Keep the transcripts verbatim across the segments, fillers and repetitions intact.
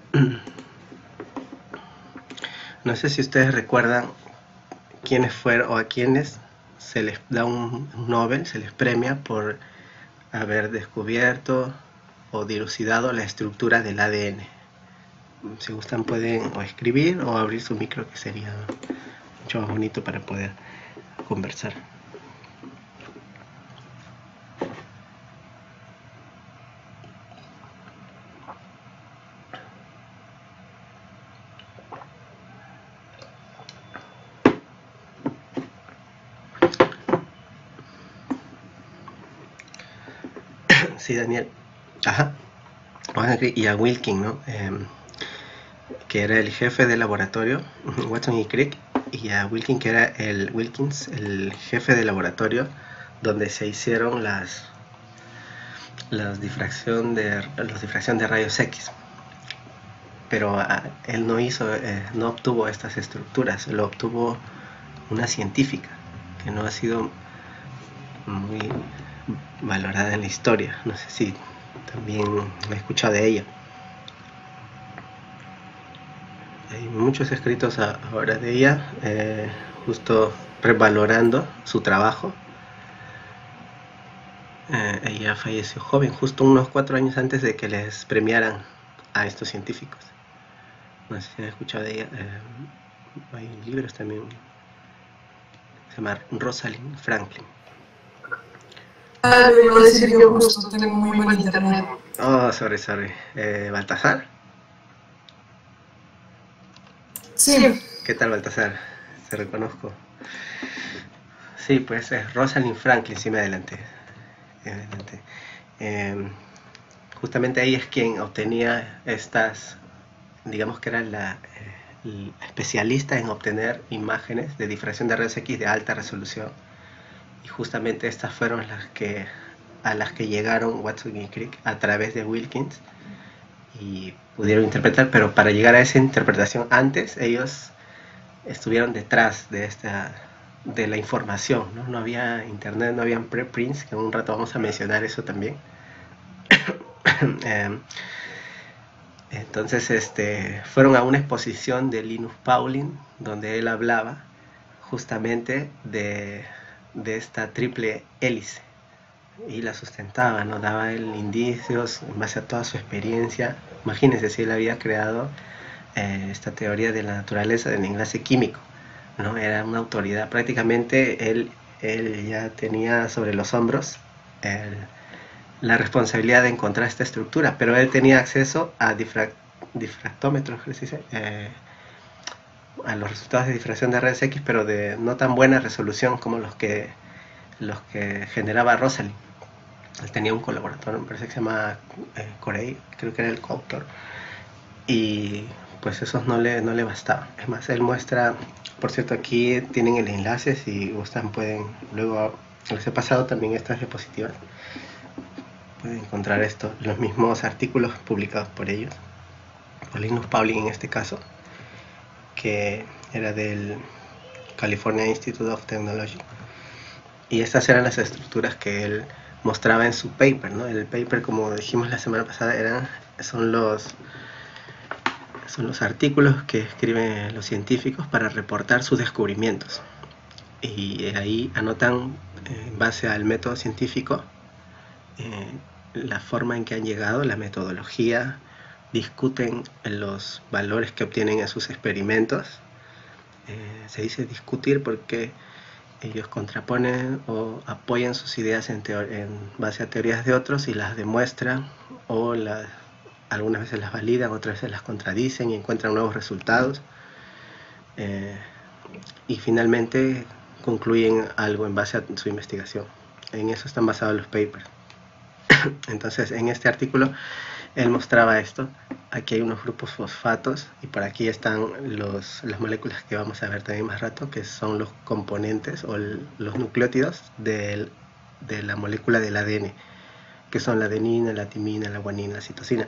No sé si ustedes recuerdan quiénes fueron o a quiénes se les da un Nobel, se les premia por haber descubierto o dilucidado la estructura del A D N. Si gustan pueden o escribir o abrir su micro, que sería mucho más bonito para poder conversar. Sí, Daniel. Ajá. Y a Wilkin, ¿no? Eh, que era el jefe de laboratorio, Watson y Crick, y a Wilkin, que era el Wilkins, el jefe de laboratorio donde se hicieron las las difracción de los difracción de rayos X. Pero a, él no hizo, eh, no obtuvo estas estructuras, lo obtuvo una científica que no ha sido muy valorada en la historia. No sé si también he escuchado de ella. Hay muchos escritos a, ahora de ella, eh, justo revalorando su trabajo. Eh, ella falleció joven, justo unos cuatro años antes de que les premiaran a estos científicos. No sé si han escuchado de ella. Eh, hay libros también. Se llama Rosalind Franklin. Ah, lo iba a decir yo justo, tengo muy buen internet. Oh, sorry, sorry. Eh, ¿Baltasar? Sí. ¿Qué tal, Baltasar? Te reconozco. Sí, pues es Rosalind Franklin, sí me adelanté. Me adelanté. Eh, justamente ahí es quien obtenía estas, digamos que era la, eh, la especialista en obtener imágenes de difracción de rayos X de alta resolución. Y justamente estas fueron las que a las que llegaron Watson y Crick a través de Wilkins y pudieron interpretar, pero para llegar a esa interpretación antes ellos estuvieron detrás de esta de la información, ¿no? No había internet, no habían preprints, que en un rato vamos a mencionar eso también. eh, entonces este, fueron a una exposición de Linus Pauling donde él hablaba justamente de, de esta triple hélice y la sustentaba, ¿no? Daba él indicios en base a toda su experiencia. Imagínense si él había creado eh, esta teoría de la naturaleza del enlace químico, ¿no? Era una autoridad, prácticamente él, él ya tenía sobre los hombros el, la responsabilidad de encontrar esta estructura, pero él tenía acceso a difra, difractómetros, ¿qué se dice? Eh, a los resultados de difracción de rayos X, pero de no tan buena resolución como los que los que generaba Rosalind. Él tenía un colaborador, me parece que se llama eh, Corey, creo que era el coautor, y pues esos no le, no le bastaban. Es más, él muestra, por cierto, aquí tienen el enlace, si gustan pueden, luego les he pasado también estas diapositivas, pueden encontrar esto, los mismos artículos publicados por ellos, por Linus Pauling en este caso, que era del California Institute of Technology, y estas eran las estructuras que él mostraba en su paper, ¿no? El paper, como dijimos la semana pasada, eran, son los son los artículos que escriben los científicos para reportar sus descubrimientos, y ahí anotan eh, en base al método científico eh, la forma en que han llegado, la metodología, discuten los valores que obtienen en sus experimentos. Eh, se dice discutir porque ellos contraponen o apoyan sus ideas en, en base a teorías de otros y las demuestran, o las, algunas veces las validan, otras veces las contradicen y encuentran nuevos resultados. Eh, y finalmente concluyen algo en base a su investigación. En eso están basados los papers. Entonces, en este artículo él mostraba esto. Aquí hay unos grupos fosfatos y por aquí están los, las moléculas que vamos a ver también más rato, que son los componentes o el, los nucleótidos de, de la molécula del A D N, que son la adenina, la timina, la guanina, la citosina.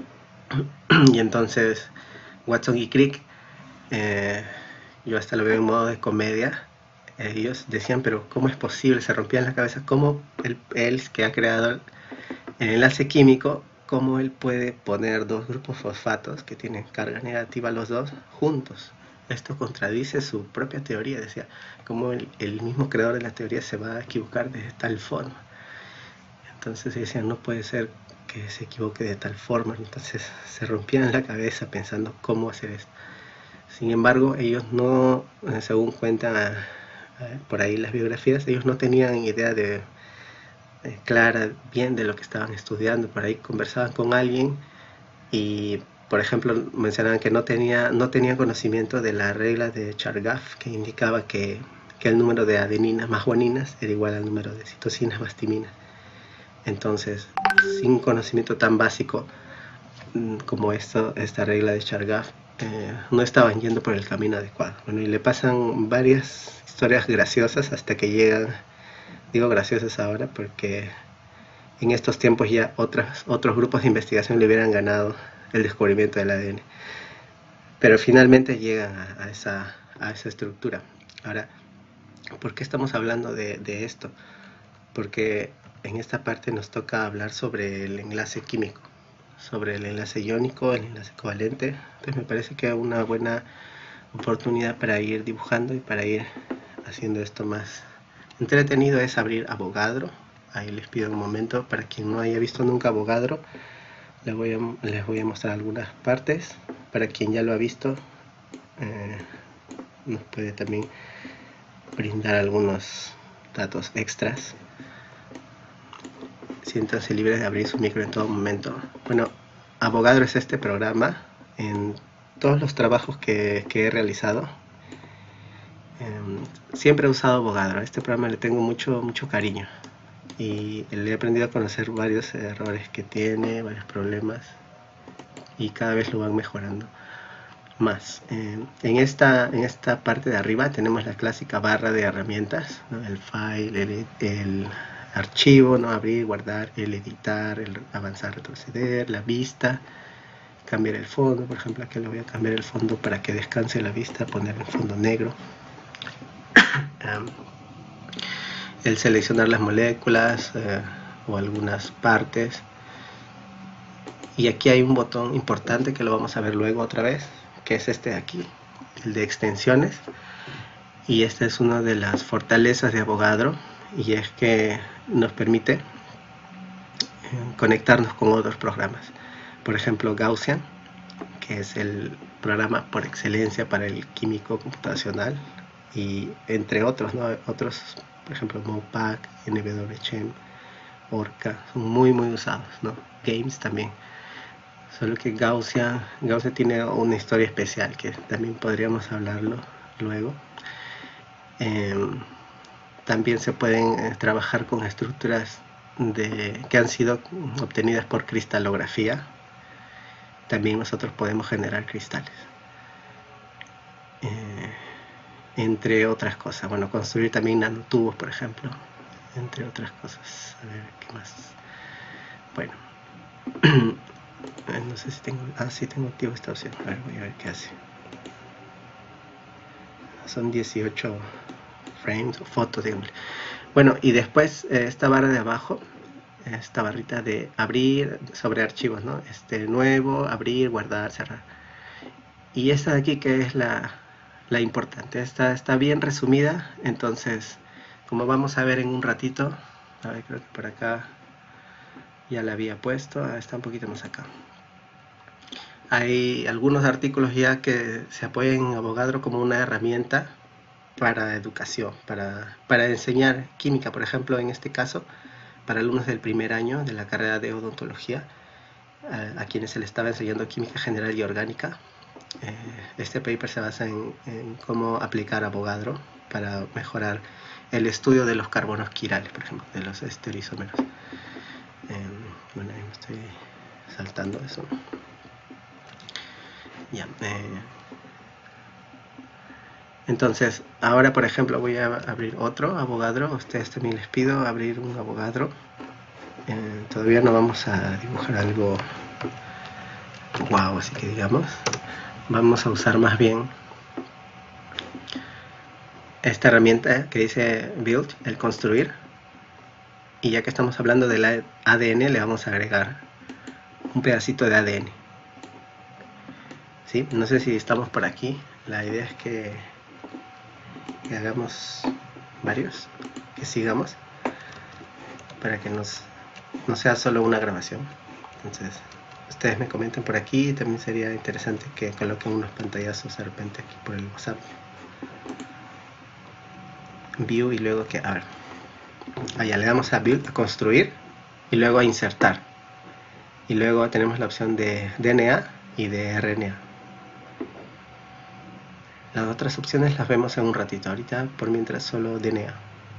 Y entonces Watson y Crick, eh, yo hasta lo veo en modo de comedia, ellos decían, pero ¿cómo es posible? Se rompían la cabeza, ¿cómo él, él que ha creado el enlace químico, cómo él puede poner dos grupos fosfatos que tienen carga negativa los dos juntos. Esto contradice su propia teoría, decía, cómo el, el mismo creador de la teoría se va a equivocar de tal forma. Entonces decían, no puede ser que se equivoque de tal forma. Entonces se rompían la cabeza pensando cómo hacer esto. Sin embargo, ellos no, según cuentan a, a, por ahí las biografías, ellos no tenían idea de eh, clara bien de lo que estaban estudiando. Por ahí conversaban con alguien y, por ejemplo, mencionaban que no tenía no tenían conocimiento de la regla de Chargaff, que indicaba que, que el número de adeninas más guaninas era igual al número de citosinas más timinas. Entonces, sin conocimiento tan básico como esto, esta regla de Chargaff, eh, no estaban yendo por el camino adecuado. Bueno, y le pasan varias historias graciosas hasta que llegan, digo graciosas ahora porque en estos tiempos ya otras, otros grupos de investigación le hubieran ganado el descubrimiento del A D N. Pero finalmente llegan a, a, esa, a esa estructura. Ahora, ¿por qué estamos hablando de, de esto? Porque en esta parte nos toca hablar sobre el enlace químico, sobre el enlace iónico, el enlace covalente. Entonces me parece que es una buena oportunidad para ir dibujando y para ir haciendo esto más entretenido. Es abrir Avogadro. Ahí les pido un momento, para quien no haya visto nunca Avogadro, les voy a, les voy a mostrar algunas partes. Para quien ya lo ha visto, eh, nos puede también brindar algunos datos extras. Siéntanse libres de abrir su micro en todo momento. Bueno, Avogadro es este programa. En todos los trabajos que, que he realizado, eh, siempre he usado Avogadro. A este programa le tengo mucho, mucho cariño. Y le he aprendido a conocer varios errores que tiene, varios problemas. Y cada vez lo van mejorando más. Eh, en, esta, en esta parte de arriba tenemos la clásica barra de herramientas, ¿no? El file, el... el archivo, ¿no? Abrir, guardar, el editar, el avanzar, retroceder, la vista, cambiar el fondo. Por ejemplo, aquí le voy a cambiar el fondo para que descanse la vista, poner el fondo negro. um, el seleccionar las moléculas eh, o algunas partes. Y aquí hay un botón importante que lo vamos a ver luego otra vez, que es este de aquí, el de extensiones. Y esta es una de las fortalezas de Avogadro, y es que nos permite eh, conectarnos con otros programas. Por ejemplo, Gaussian, que es el programa por excelencia para el químico computacional, y entre otros, ¿no? Otros, por ejemplo, MOPAC, N W C H E M, Orca, son muy muy usados, ¿no? Games también. Solo que Gaussian, Gaussian tiene una historia especial que también podríamos hablarlo luego. Eh, También se pueden eh, trabajar con estructuras de, que han sido obtenidas por cristalografía. También nosotros podemos generar cristales. Eh, entre otras cosas. Bueno, construir también nanotubos, por ejemplo. Entre otras cosas. A ver, ¿qué más? Bueno. No sé si tengo... Ah, sí, tengo activo esta opción. A ver, voy a ver qué hace. Son dieciocho... frames o fotos, digamos. Bueno, y después eh, esta barra de abajo, esta barrita de abrir sobre archivos, ¿no? Este nuevo, abrir, guardar, cerrar. Y esta de aquí, que es la, la importante, esta está bien resumida. Entonces, como vamos a ver en un ratito, a ver, creo que por acá ya la había puesto, ah, está un poquito más acá. Hay algunos artículos ya que se apoyan en Avogadro como una herramienta para educación, para, para enseñar química, por ejemplo, en este caso, para alumnos del primer año de la carrera de odontología, a, a quienes se les estaba enseñando química general y orgánica. Eh, este paper se basa en, en cómo aplicar Avogadro para mejorar el estudio de los carbonos quirales, por ejemplo, de los estereoisómeros. Eh, bueno, ahí me estoy saltando eso. Ya. Eh, Entonces, ahora por ejemplo voy a abrir otro Avogadro. A ustedes también les pido abrir un Avogadro. Eh, todavía no vamos a dibujar algo guau, así que digamos. Vamos a usar más bien esta herramienta que dice Build, el construir. Y ya que estamos hablando del A D N, le vamos a agregar un pedacito de A D N. ¿Sí? No sé si estamos por aquí. La idea es que, que hagamos varios, que sigamos, para que nos, no sea solo una grabación. Entonces, ustedes me comenten por aquí. También sería interesante que coloquen unos pantallazos de repente aquí por el WhatsApp. View y luego que, a ver, allá le damos a Build, a construir, y luego a insertar. Y luego tenemos la opción de D N A y de R N A. Las otras opciones las vemos en un ratito. Ahorita por mientras solo D N A.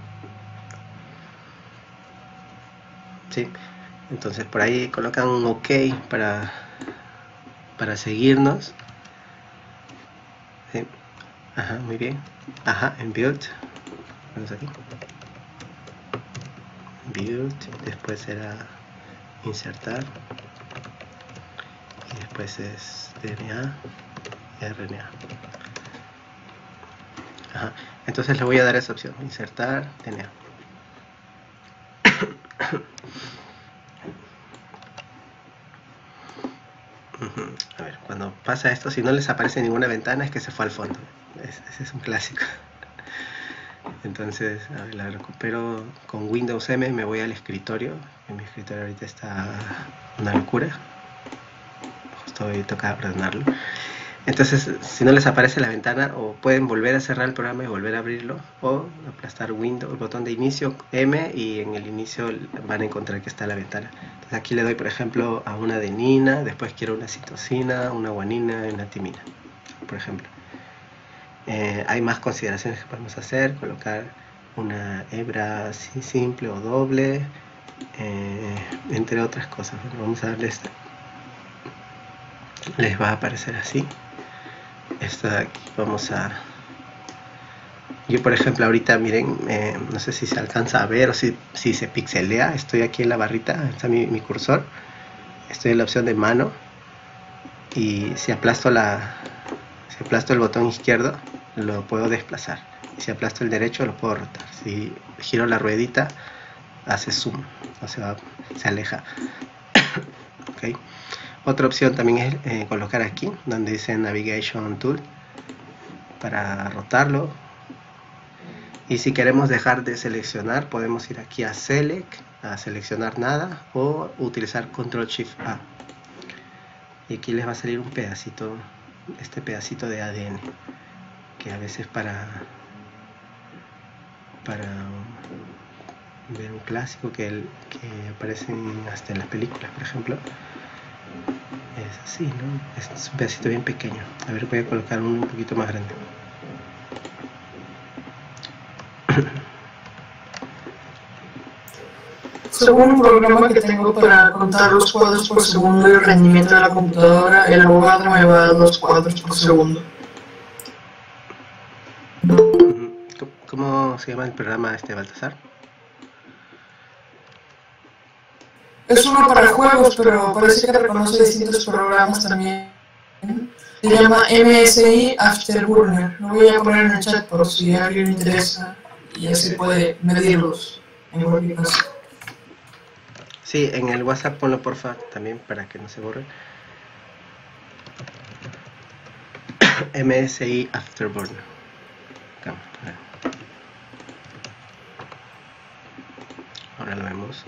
¿Sí? Entonces por ahí colocan un OK para, para seguirnos. ¿Sí? Ajá, muy bien. Ajá, en Build. Vamos aquí. Build. Después será insertar. Y después es D N A y R N A. Ajá. Entonces le voy a dar esa opción. Insertar D N A. A ver, cuando pasa esto, si no les aparece ninguna ventana, es que se fue al fondo. Ese es, es un clásico. Entonces, a ver, la recupero con Windows M, me voy al escritorio. En mi escritorio ahorita está una locura. Justo hoy toca ordenarlo. Entonces, si no les aparece la ventana, o pueden volver a cerrar el programa y volver a abrirlo, o aplastar Windows, el botón de inicio M, y en el inicio van a encontrar que está la ventana. Entonces aquí le doy, por ejemplo, a una adenina, después quiero una citosina, una guanina y una timina, por ejemplo. Eh, hay más consideraciones que podemos hacer, colocar una hebra simple o doble, eh, entre otras cosas. Bueno, vamos a darle esta. Les va a aparecer así. Esta de aquí vamos a... Yo por ejemplo ahorita miren, eh, no sé si se alcanza a ver o si, si se pixelea. Estoy aquí en la barrita, está mi, mi cursor. Estoy en la opción de mano. Y si aplasto, la, si aplasto el botón izquierdo, lo puedo desplazar. Y si aplasto el derecho, lo puedo rotar. Si giro la ruedita, hace zoom, o sea, se aleja. ¿Okay? Otra opción también es eh, colocar aquí donde dice Navigation Tool para rotarlo. Y si queremos dejar de seleccionar, podemos ir aquí a Select, a seleccionar nada, o utilizar Control Shift A. Y aquí les va a salir un pedacito, este pedacito de A D N, que a veces para para ver un clásico que, el, que aparece hasta en las películas, por ejemplo. Es así, ¿no? Es un pedacito bien pequeño. A ver, voy a colocar uno un poquito más grande. Según un programa que tengo para contar los cuadros por segundo y el rendimiento de la computadora, el abogado me va a dar dos cuadros por segundo. ¿Cómo se llama el programa este, Baltasar? Es uno para juegos, pero parece que reconoce distintos programas también. Se llama M S I Afterburner. Lo voy a poner en el chat por si a alguien le interesa y así puede medirlos en cualquier caso. Sí, en el WhatsApp ponlo porfa también para que no se borre. M S I Afterburner. Ahora lo vemos.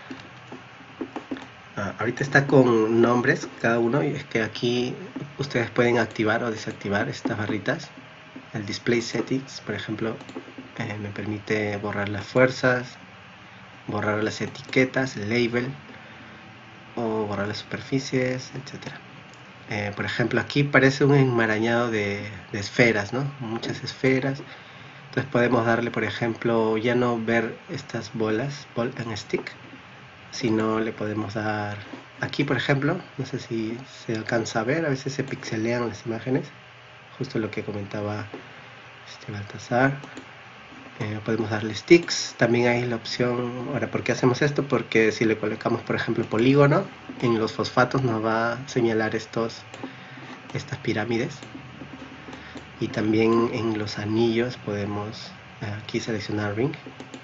Ah, ahorita está con nombres cada uno, y es que aquí ustedes pueden activar o desactivar estas barritas. El Display Settings, por ejemplo, eh, me permite borrar las fuerzas, borrar las etiquetas, el label, o borrar las superficies, etcétera. Eh, por ejemplo, aquí parece un enmarañado de, de esferas, ¿no? Muchas esferas. Entonces podemos darle, por ejemplo, ya no ver estas bolas, ball and stick, sino le podemos dar aquí, por ejemplo, no sé si se alcanza a ver, a veces se pixelean las imágenes, justo lo que comentaba este Baltasar. Eh, podemos darle sticks, también hay la opción. Ahora, ¿por qué hacemos esto? Porque si le colocamos, por ejemplo, polígono, en los fosfatos nos va a señalar estos, estas pirámides. Y también en los anillos podemos eh, aquí seleccionar ring,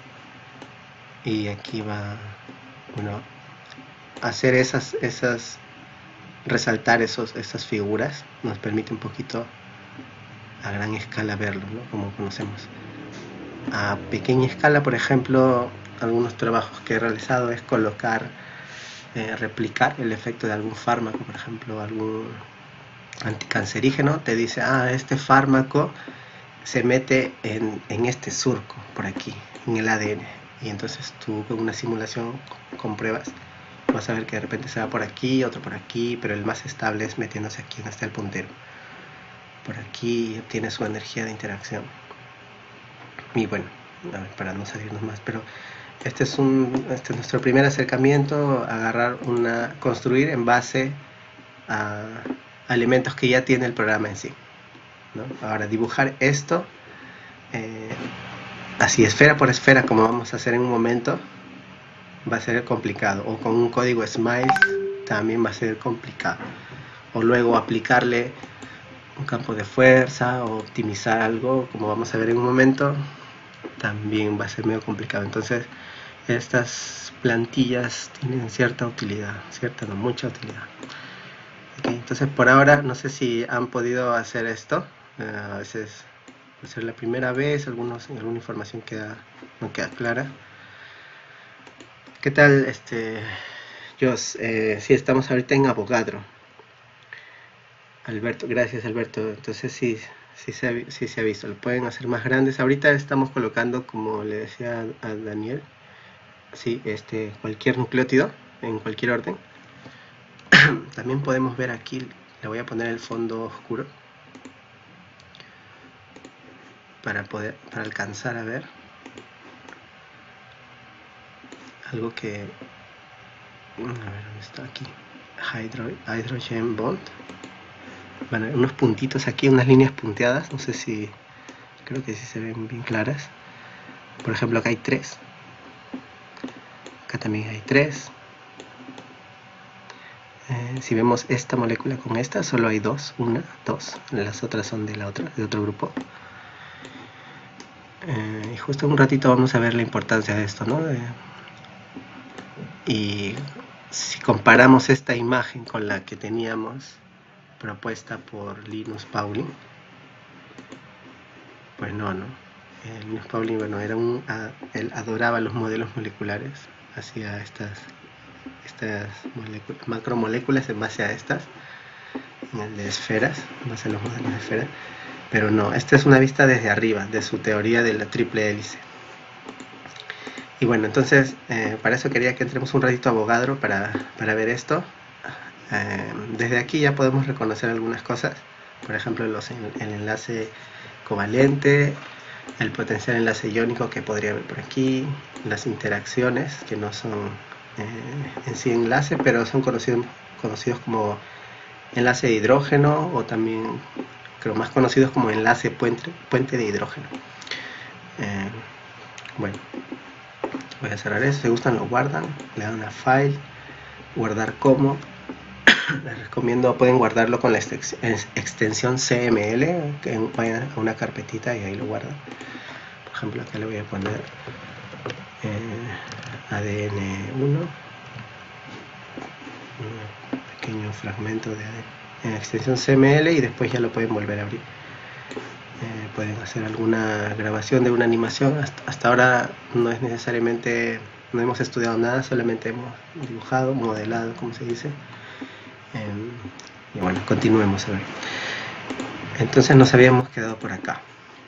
y aquí va, bueno, hacer esas, esas resaltar esos, esas figuras, nos permite un poquito a gran escala verlo, ¿no? Como conocemos. A pequeña escala, por ejemplo, algunos trabajos que he realizado es colocar, eh, replicar el efecto de algún fármaco, por ejemplo, algún anticancerígeno, te dice, ah, este fármaco se mete en, en este surco, por aquí, en el A D N, y entonces tú con una simulación compruebas, vas a ver que de repente se va por aquí, otro por aquí, pero el más estable es metiéndose aquí donde está el puntero. Por aquí obtiene su energía de interacción. Y bueno, a ver, para no salirnos más, pero este es, un, este es nuestro primer acercamiento, agarrar una, construir en base a, a elementos que ya tiene el programa en sí, ¿no? Ahora dibujar esto, eh, así esfera por esfera, como vamos a hacer en un momento, va a ser complicado, o con un código Smiles también va a ser complicado, o luego aplicarle un campo de fuerza o optimizar algo, como vamos a ver en un momento, también va a ser medio complicado. Entonces estas plantillas tienen cierta utilidad, cierta no, mucha utilidad. Okay, entonces por ahora no sé si han podido hacer esto, uh, a veces va a ser la primera vez, algunos, alguna información queda, no queda clara. ¿Qué tal, este, Jos? Eh, sí, estamos ahorita en Avogadro. Alberto, gracias Alberto. Entonces sí, sí se, ha, sí se ha visto. Lo pueden hacer más grandes. Ahorita estamos colocando, como le decía a Daniel, sí, este, cualquier nucleótido en cualquier orden. También podemos ver aquí, le voy a poner el fondo oscuro para poder, para alcanzar a ver algo que, a ver, ¿dónde está aquí? Hydro, hydrogen bond. Bueno, unos puntitos aquí, unas líneas punteadas, no sé si, creo que sí se ven bien claras. Por ejemplo, acá hay tres, acá también hay tres. Eh, si vemos esta molécula con esta, solo hay dos, una, dos, las otras son de la otra, de otro grupo. Eh, y justo en un ratito vamos a ver la importancia de esto, ¿no? De, y si comparamos esta imagen con la que teníamos propuesta por Linus Pauling, pues no, ¿no? Eh, Linus Pauling, bueno, era un, a, él adoraba los modelos moleculares, hacía estas, estas macromoléculas en base a estas, en el de esferas, en base a los modelos de esferas, pero no, esta es una vista desde arriba, de su teoría de la triple hélice. Y bueno, entonces, eh, para eso quería que entremos un ratito a Avogadro para, para ver esto. Eh, desde aquí ya podemos reconocer algunas cosas, por ejemplo los, el enlace covalente, el potencial enlace iónico que podría haber por aquí, las interacciones que no son eh, en sí enlace, pero son conocidos, conocidos como enlace de hidrógeno, o también creo más conocidos como enlace puente, puente de hidrógeno. Eh, bueno, voy a cerrar eso. Si gustan lo guardan, le dan a file, guardar como. Les recomiendo, pueden guardarlo con la extensión C M L, que vayan a una carpetita y ahí lo guardan. Por ejemplo, acá le voy a poner eh, A D N uno, un pequeño fragmento de en extensión C M L, y después ya lo pueden volver a abrir. Eh, pueden hacer alguna grabación de una animación. Hasta, hasta ahora no es necesariamente, no hemos estudiado nada, solamente hemos dibujado, modelado, como se dice. Eh, y bueno, continuemos a ver. Entonces nos habíamos quedado por acá.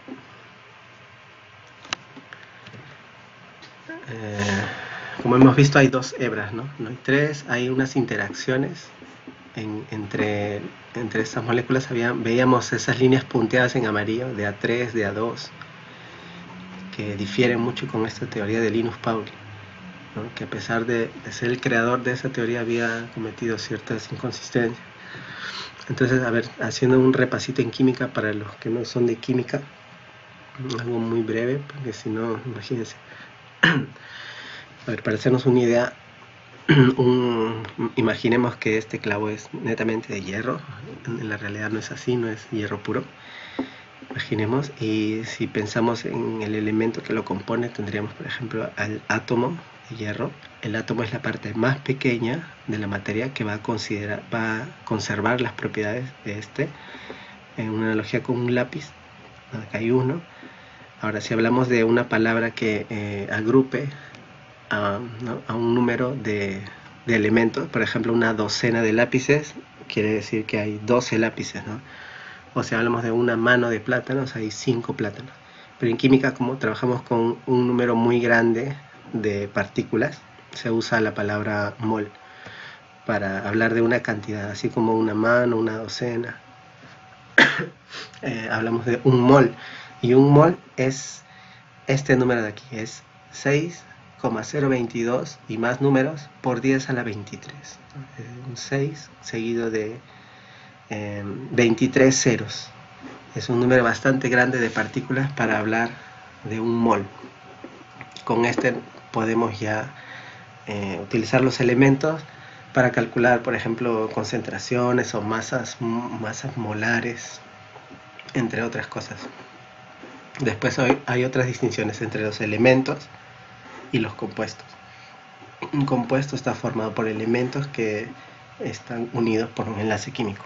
Eh, como hemos visto, hay dos hebras, ¿no? No hay tres, hay unas interacciones en, entre, entre estas moléculas. Había, veíamos esas líneas punteadas en amarillo de A tres, de A dos, que difieren mucho con esta teoría de Linus Pauling, ¿no? Que a pesar de, de ser el creador de esa teoría había cometido ciertas inconsistencias. Entonces, a ver, haciendo un repasito en química para los que no son de química, algo muy breve, porque si no, imagínense. A ver, para hacernos una idea, un, imaginemos que este clavo es netamente de hierro. En la realidad no es así, no es hierro puro. Imaginemos, y si pensamos en el elemento que lo compone, tendríamos por ejemplo al átomo de hierro, el átomo es la parte más pequeña de la materia que va a, considerar, va a conservar las propiedades de este. En una analogía con un lápiz, acá hay uno. Ahora, si hablamos de una palabra que eh, agrupe a, ¿no? a un número de, de elementos, por ejemplo, una docena de lápices, quiere decir que hay doce lápices, ¿no? O si hablamos de una mano de plátanos, hay cinco plátanos. Pero en química, como trabajamos con un número muy grande de partículas, se usa la palabra mol para hablar de una cantidad, así como una mano, una docena. eh, hablamos de un mol, y un mol es este número de aquí, es seis coma cero veintidós y más números por diez a la veintitrés. Un seis seguido de eh, veintitrés ceros. Es un número bastante grande de partículas para hablar de un mol. Con este podemos ya eh, utilizar los elementos para calcular, por ejemplo, concentraciones o masas, masas molares, entre otras cosas. Después hay, hay otras distinciones entre los elementos y los compuestos. Un compuesto está formado por elementos que están unidos por un enlace químico.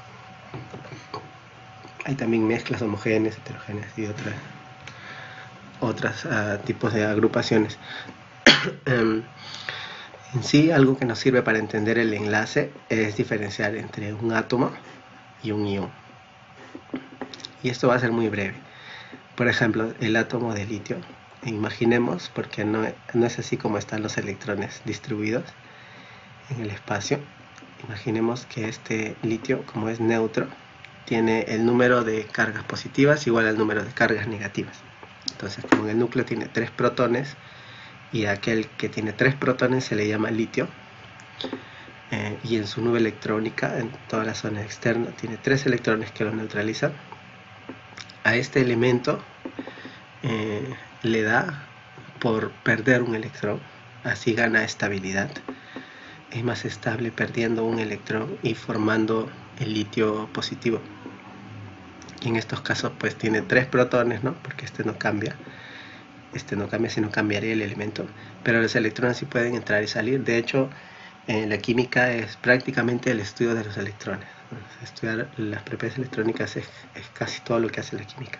Hay también mezclas homogéneas, heterogéneas y otras otros uh, tipos de agrupaciones. um, en sí, algo que nos sirve para entender el enlace es diferenciar entre un átomo y un ion. Y esto va a ser muy breve. Por ejemplo, el átomo de litio. Imaginemos, porque no, no es así como están los electrones distribuidos en el espacio. Imaginemos que este litio, como es neutro, tiene el número de cargas positivas igual al número de cargas negativas. Entonces, como en el núcleo tiene tres protones, y aquel que tiene tres protones se le llama litio, eh, y en su nube electrónica, en toda la zona externa, tiene tres electrones que lo neutralizan. A este elemento eh, le da por perder un electrón, así gana estabilidad. Es más estable perdiendo un electrón y formando el litio positivo. Y en estos casos pues tiene tres protones, ¿no? Porque este no cambia. Este no cambia, sino cambiaría el elemento. Pero los electrones sí pueden entrar y salir. De hecho, eh, la química es prácticamente el estudio de los electrones. Estudiar las propiedades electrónicas es, es casi todo lo que hace la química.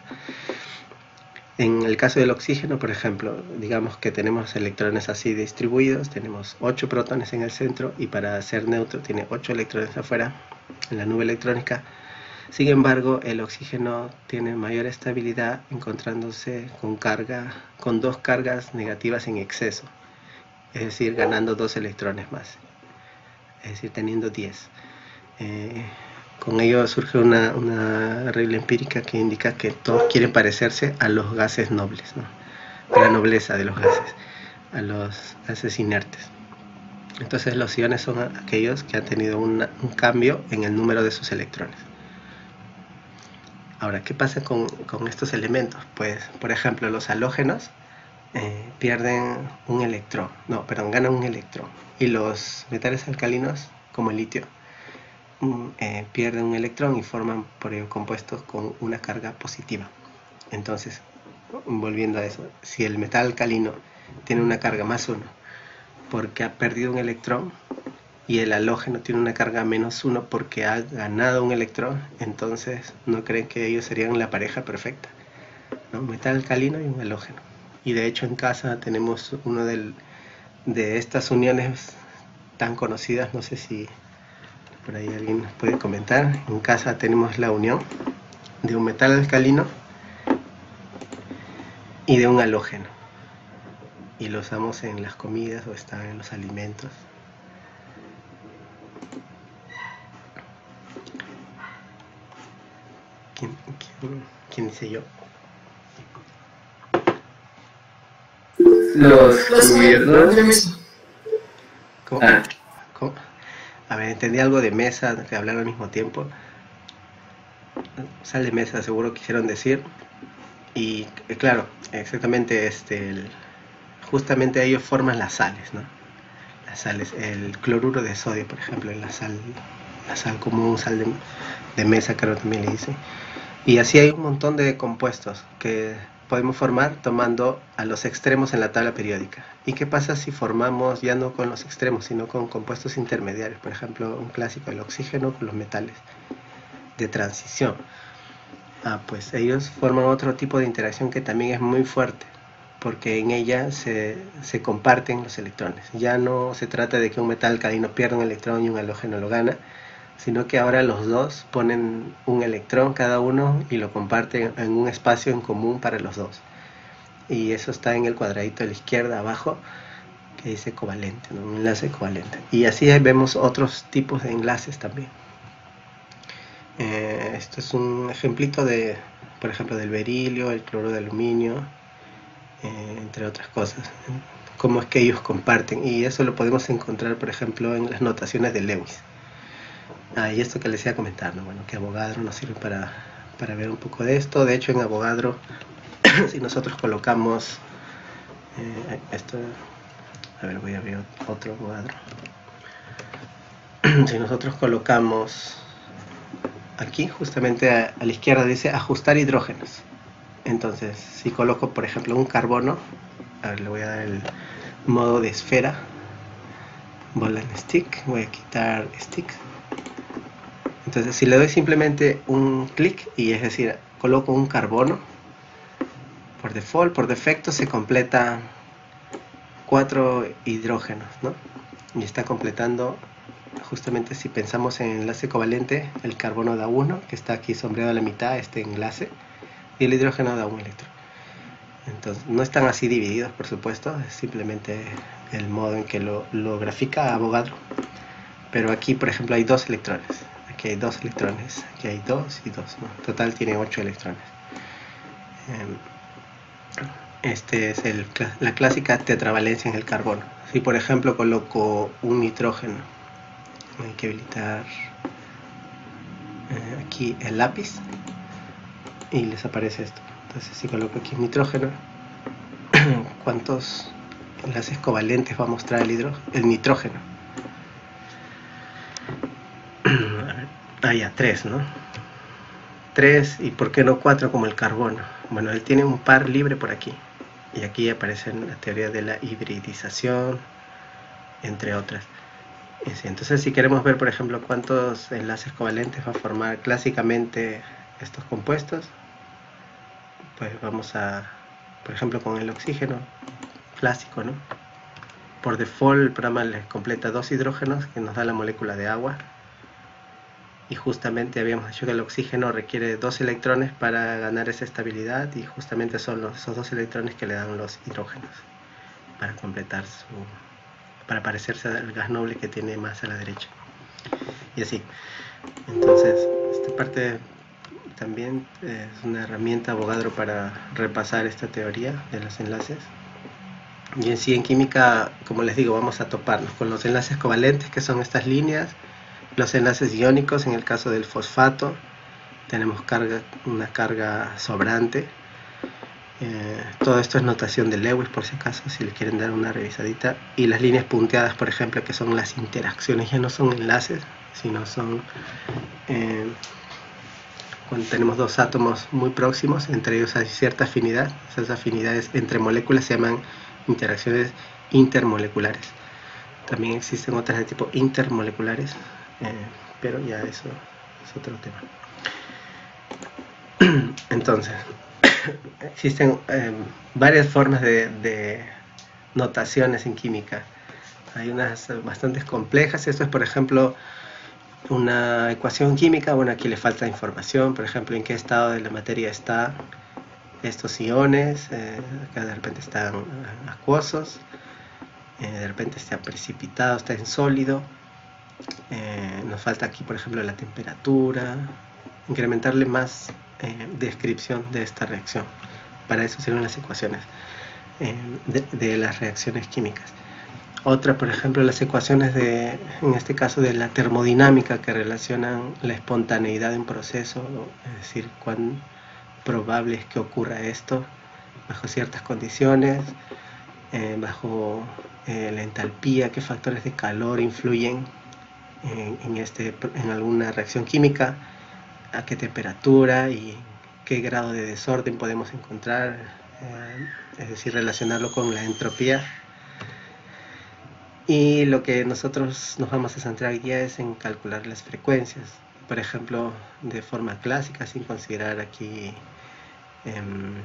En el caso del oxígeno, por ejemplo, digamos que tenemos electrones así distribuidos, tenemos ocho protones en el centro y para ser neutro tiene ocho electrones afuera en la nube electrónica. Sin embargo, el oxígeno tiene mayor estabilidad encontrándose con carga, con dos cargas negativas en exceso, es decir, ganando dos electrones más, es decir, teniendo diez. Eh, Con ello surge una, una regla empírica que indica que todos quieren parecerse a los gases nobles, ¿no? A la nobleza de los gases, a los gases inertes. Entonces los iones son aquellos que han tenido una, un cambio en el número de sus electrones. Ahora, ¿qué pasa con, con estos elementos? Pues, por ejemplo, los halógenos eh, pierden un electrón, no, perdón, ganan un electrón. Y los metales alcalinos, como el litio, Eh, pierden un electrón y forman por ello compuestos con una carga positiva. Entonces, volviendo a eso, si el metal alcalino tiene una carga más uno porque ha perdido un electrón y el halógeno tiene una carga menos uno porque ha ganado un electrón, entonces no creen que ellos serían la pareja perfecta, ¿no? Metal alcalino y un halógeno. Y de hecho en casa tenemos uno del, de estas uniones tan conocidas, no sé si por ahí alguien nos puede comentar. En casa tenemos la unión de un metal alcalino y de un halógeno. Y lo usamos en las comidas o están en los alimentos. ¿Quién, quién, quién dice yo? Los gobiernos. ¿Cómo? Ah. ¿Cómo? A ver, entendí algo de mesa, que hablar al mismo tiempo. Sal de mesa, seguro quisieron decir. Y eh, claro, exactamente, este, el, justamente ellos forman las sales, ¿no? Las sales, el cloruro de sodio, por ejemplo, la sal, la sal común, sal de, de mesa, creo también le dicen. Y así hay un montón de compuestos que podemos formar tomando a los extremos en la tabla periódica. ¿Y qué pasa si formamos ya no con los extremos, sino con compuestos intermediarios? Por ejemplo, un clásico, el oxígeno con los metales de transición. Ah, pues ellos forman otro tipo de interacción que también es muy fuerte, porque en ella se, se comparten los electrones. Ya no se trata de que un metal alcalino pierda un electrón y un halógeno lo gana, sino que ahora los dos ponen un electrón cada uno y lo comparten en un espacio en común para los dos. Y eso está en el cuadradito de la izquierda abajo, que dice covalente, ¿no? Un enlace covalente. Y así vemos otros tipos de enlaces también. Eh, esto es un ejemplito de, por ejemplo, del berilio, el cloruro de aluminio, eh, entre otras cosas. Cómo es que ellos comparten. Y eso lo podemos encontrar, por ejemplo, en las notaciones de Lewis. Ah, y esto que les iba a comentar, ¿no? Bueno, que Avogadro nos sirve para, para ver un poco de esto. De hecho, en Avogadro, si nosotros colocamos eh, esto, a ver, voy a abrir otro Avogadro. Si nosotros colocamos aquí, justamente a, a la izquierda dice ajustar hidrógenos. Entonces, si coloco, por ejemplo, un carbono, a ver, le voy a dar el modo de esfera, ball and stick, voy a quitar stick. Entonces, si le doy simplemente un clic, y es decir, coloco un carbono, por default, por defecto, se completa cuatro hidrógenos, ¿no? Y está completando, justamente si pensamos en enlace covalente, el carbono da uno, que está aquí sombreado a la mitad, este enlace, y el hidrógeno da un electrón. Entonces, no están así divididos, por supuesto, es simplemente el modo en que lo, lo grafica Avogadro. Pero aquí, por ejemplo, hay dos electrones. Aquí hay dos electrones, aquí hay dos y dos, ¿no? En total tiene ocho electrones. Este es el, la clásica tetravalencia en el carbono. Si por ejemplo coloco un nitrógeno, hay que habilitar eh, aquí el lápiz y les aparece esto. Entonces, si coloco aquí un nitrógeno, ¿cuántos enlaces covalentes va a mostrar el, hidro, el nitrógeno? Ah, ya, tres, ¿no? tres, y ¿por qué no cuatro como el carbono? Bueno, él tiene un par libre por aquí. Y aquí aparece la teoría de la hibridización, entre otras. Entonces, si queremos ver, por ejemplo, cuántos enlaces covalentes va a formar clásicamente estos compuestos, pues vamos a, por ejemplo, con el oxígeno clásico, ¿no? Por default, el programa les completa dos hidrógenos, que nos da la molécula de agua. Y justamente habíamos dicho que el oxígeno requiere dos electrones para ganar esa estabilidad, y justamente son los, esos dos electrones que le dan los hidrógenos para completar su, para parecerse al gas noble que tiene más a la derecha. Y así. Entonces, esta parte también es una herramienta Avogadro para repasar esta teoría de los enlaces. Y en sí, en química, como les digo, vamos a toparnos con los enlaces covalentes, que son estas líneas. Los enlaces iónicos, en el caso del fosfato, tenemos carga, una carga sobrante. Eh, todo esto es notación de Lewis, por si acaso, si le quieren dar una revisadita. Y las líneas punteadas, por ejemplo, que son las interacciones, ya no son enlaces, sino son eh, cuando tenemos dos átomos muy próximos, entre ellos hay cierta afinidad. Esas afinidades entre moléculas se llaman interacciones intermoleculares. También existen otras de tipo intermoleculares, Eh, pero ya eso es otro tema. Entonces, existen eh, varias formas de, de notaciones en química. Hay unas bastante complejas. Esto es, por ejemplo, una ecuación química. Bueno, aquí le falta información, por ejemplo, en qué estado de la materia están estos iones. Eh, acá de repente están acuosos, eh, de repente está precipitado, está en sólido. Eh, nos falta aquí, por ejemplo, la temperatura, incrementarle más eh, descripción de esta reacción. Para eso sirven las ecuaciones eh, de, de las reacciones químicas. Otra, por ejemplo, las ecuaciones de, en este caso, de la termodinámica, que relacionan la espontaneidad de un proceso, es decir, cuán probable es que ocurra esto bajo ciertas condiciones, eh, bajo eh, la entalpía, qué factores de calor influyen En, en, este, en alguna reacción química, a qué temperatura y qué grado de desorden podemos encontrar, eh, es decir, relacionarlo con la entropía. Y lo que nosotros nos vamos a centrar hoy día es en calcular las frecuencias, por ejemplo, de forma clásica, sin considerar aquí eh,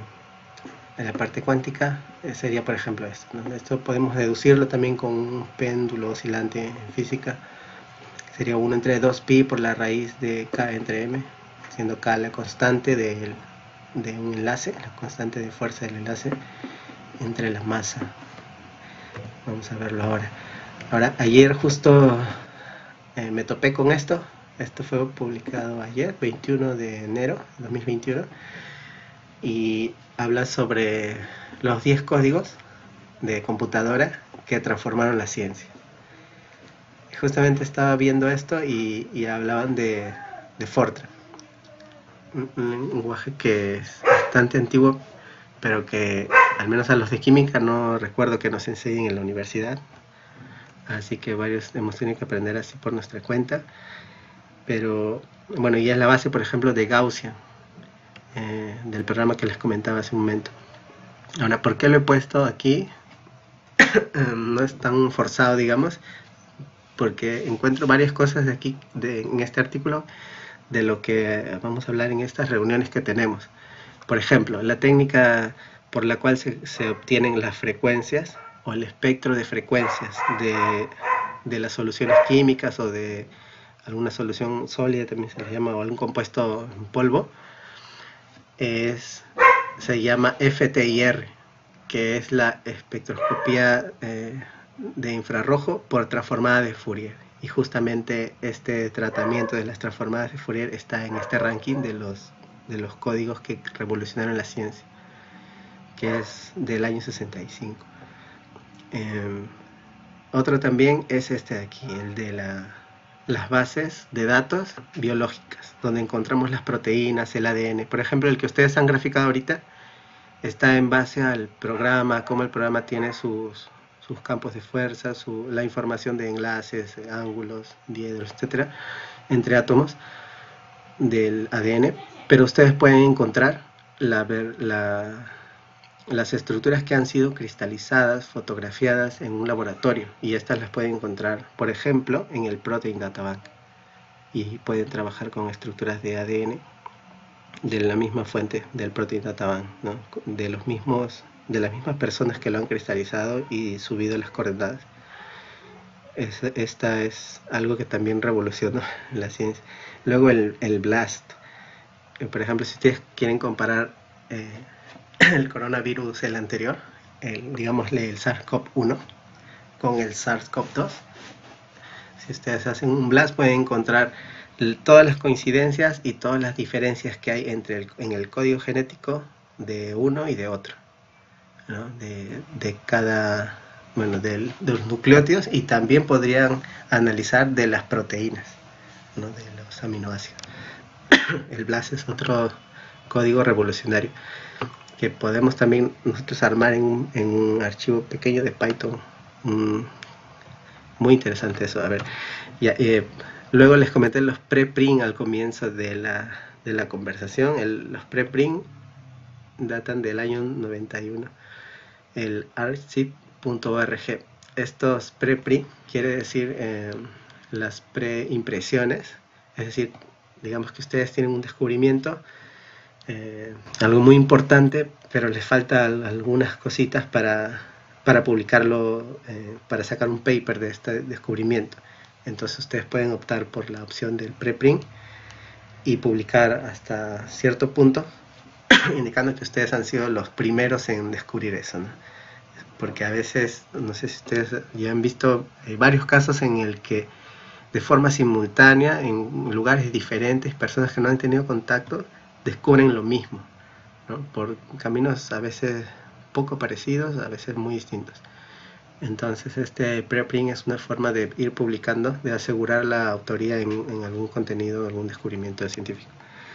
en la parte cuántica, eh, sería por ejemplo esto, ¿no? Esto podemos deducirlo también con un péndulo oscilante en física. Sería uno entre dos pi por la raíz de K entre M, siendo K la constante de, de un enlace, la constante de fuerza del enlace entre la masa. Vamos a verlo ahora. Ahora, ayer justo eh, me topé con esto. Esto fue publicado ayer, veintiuno de enero de dos mil veintiuno. Y habla sobre los diez códigos de computadora que transformaron la ciencia. Y justamente estaba viendo esto y, y hablaban de, de Fortran. Un, un lenguaje que es bastante antiguo, pero que al menos a los de química no recuerdo que nos enseñen en la universidad. Así que varios hemos tenido que aprender así por nuestra cuenta. Pero bueno, ya es la base, por ejemplo, de Gaussian, eh, del programa que les comentaba hace un momento. Ahora, ¿por qué lo he puesto aquí? No es tan forzado, digamos, porque encuentro varias cosas de aquí, de, en este artículo, de lo que vamos a hablar en estas reuniones que tenemos. Por ejemplo, la técnica por la cual se, se obtienen las frecuencias o el espectro de frecuencias de, de las soluciones químicas o de alguna solución sólida, también se le llama, o algún compuesto en polvo, es, se llama F T I R, que es la espectroscopía eh, de infrarrojo por transformada de Fourier. Y justamente este tratamiento de las transformadas de Fourier está en este ranking de los, de los códigos que revolucionaron la ciencia, que es del año sesenta y cinco. Eh, otro también es este de aquí, el de la, las bases de datos biológicas, donde encontramos las proteínas, el A D N. Por ejemplo, el que ustedes han graficado ahorita está en base al programa, cómo el programa tiene sus, sus campos de fuerza, su, la información de enlaces, ángulos, diedros, etcétera, entre átomos del A D N. Pero ustedes pueden encontrar la, la, las estructuras que han sido cristalizadas, fotografiadas en un laboratorio, y estas las pueden encontrar, por ejemplo, en el Protein Data Bank, y pueden trabajar con estructuras de A D N de la misma fuente del Protein Data Bank, ¿no? de los mismos, de las mismas personas que lo han cristalizado y subido las coordenadas. Es, esta es algo que también revolucionó la ciencia. Luego el, el BLAST. Por ejemplo, si ustedes quieren comparar eh, el coronavirus, el anterior, el, digámosle el SARS CoV uno con el SARS CoV dos, si ustedes hacen un BLAST pueden encontrar todas las coincidencias y todas las diferencias que hay entre el, en el código genético de uno y de otro, ¿no? de, de cada, bueno, de, de los nucleótidos, y también podrían analizar de las proteínas, ¿no? de los aminoácidos. El BLAST es otro código revolucionario que podemos también nosotros armar en un, en un archivo pequeño de Python. Mm, muy interesante eso. A ver, ya, eh, luego les comenté los preprint al comienzo de la, de la conversación. El, los preprint datan del año noventa y uno. El archive punto org. Estos preprint quiere decir eh, las preimpresiones, es decir, digamos que ustedes tienen un descubrimiento, eh, algo muy importante, pero les falta algunas cositas para, para publicarlo, eh, para sacar un paper de este descubrimiento. Entonces ustedes pueden optar por la opción del preprint y publicar hasta cierto punto, indicando que ustedes han sido los primeros en descubrir eso, ¿no? Porque a veces, no sé si ustedes ya han visto eh, varios casos en el que de forma simultánea, en lugares diferentes, personas que no han tenido contacto descubren lo mismo, ¿no? Por caminos a veces poco parecidos, a veces muy distintos. Entonces este preprint es una forma de ir publicando, de asegurar la autoría en, en algún contenido, algún descubrimiento científico.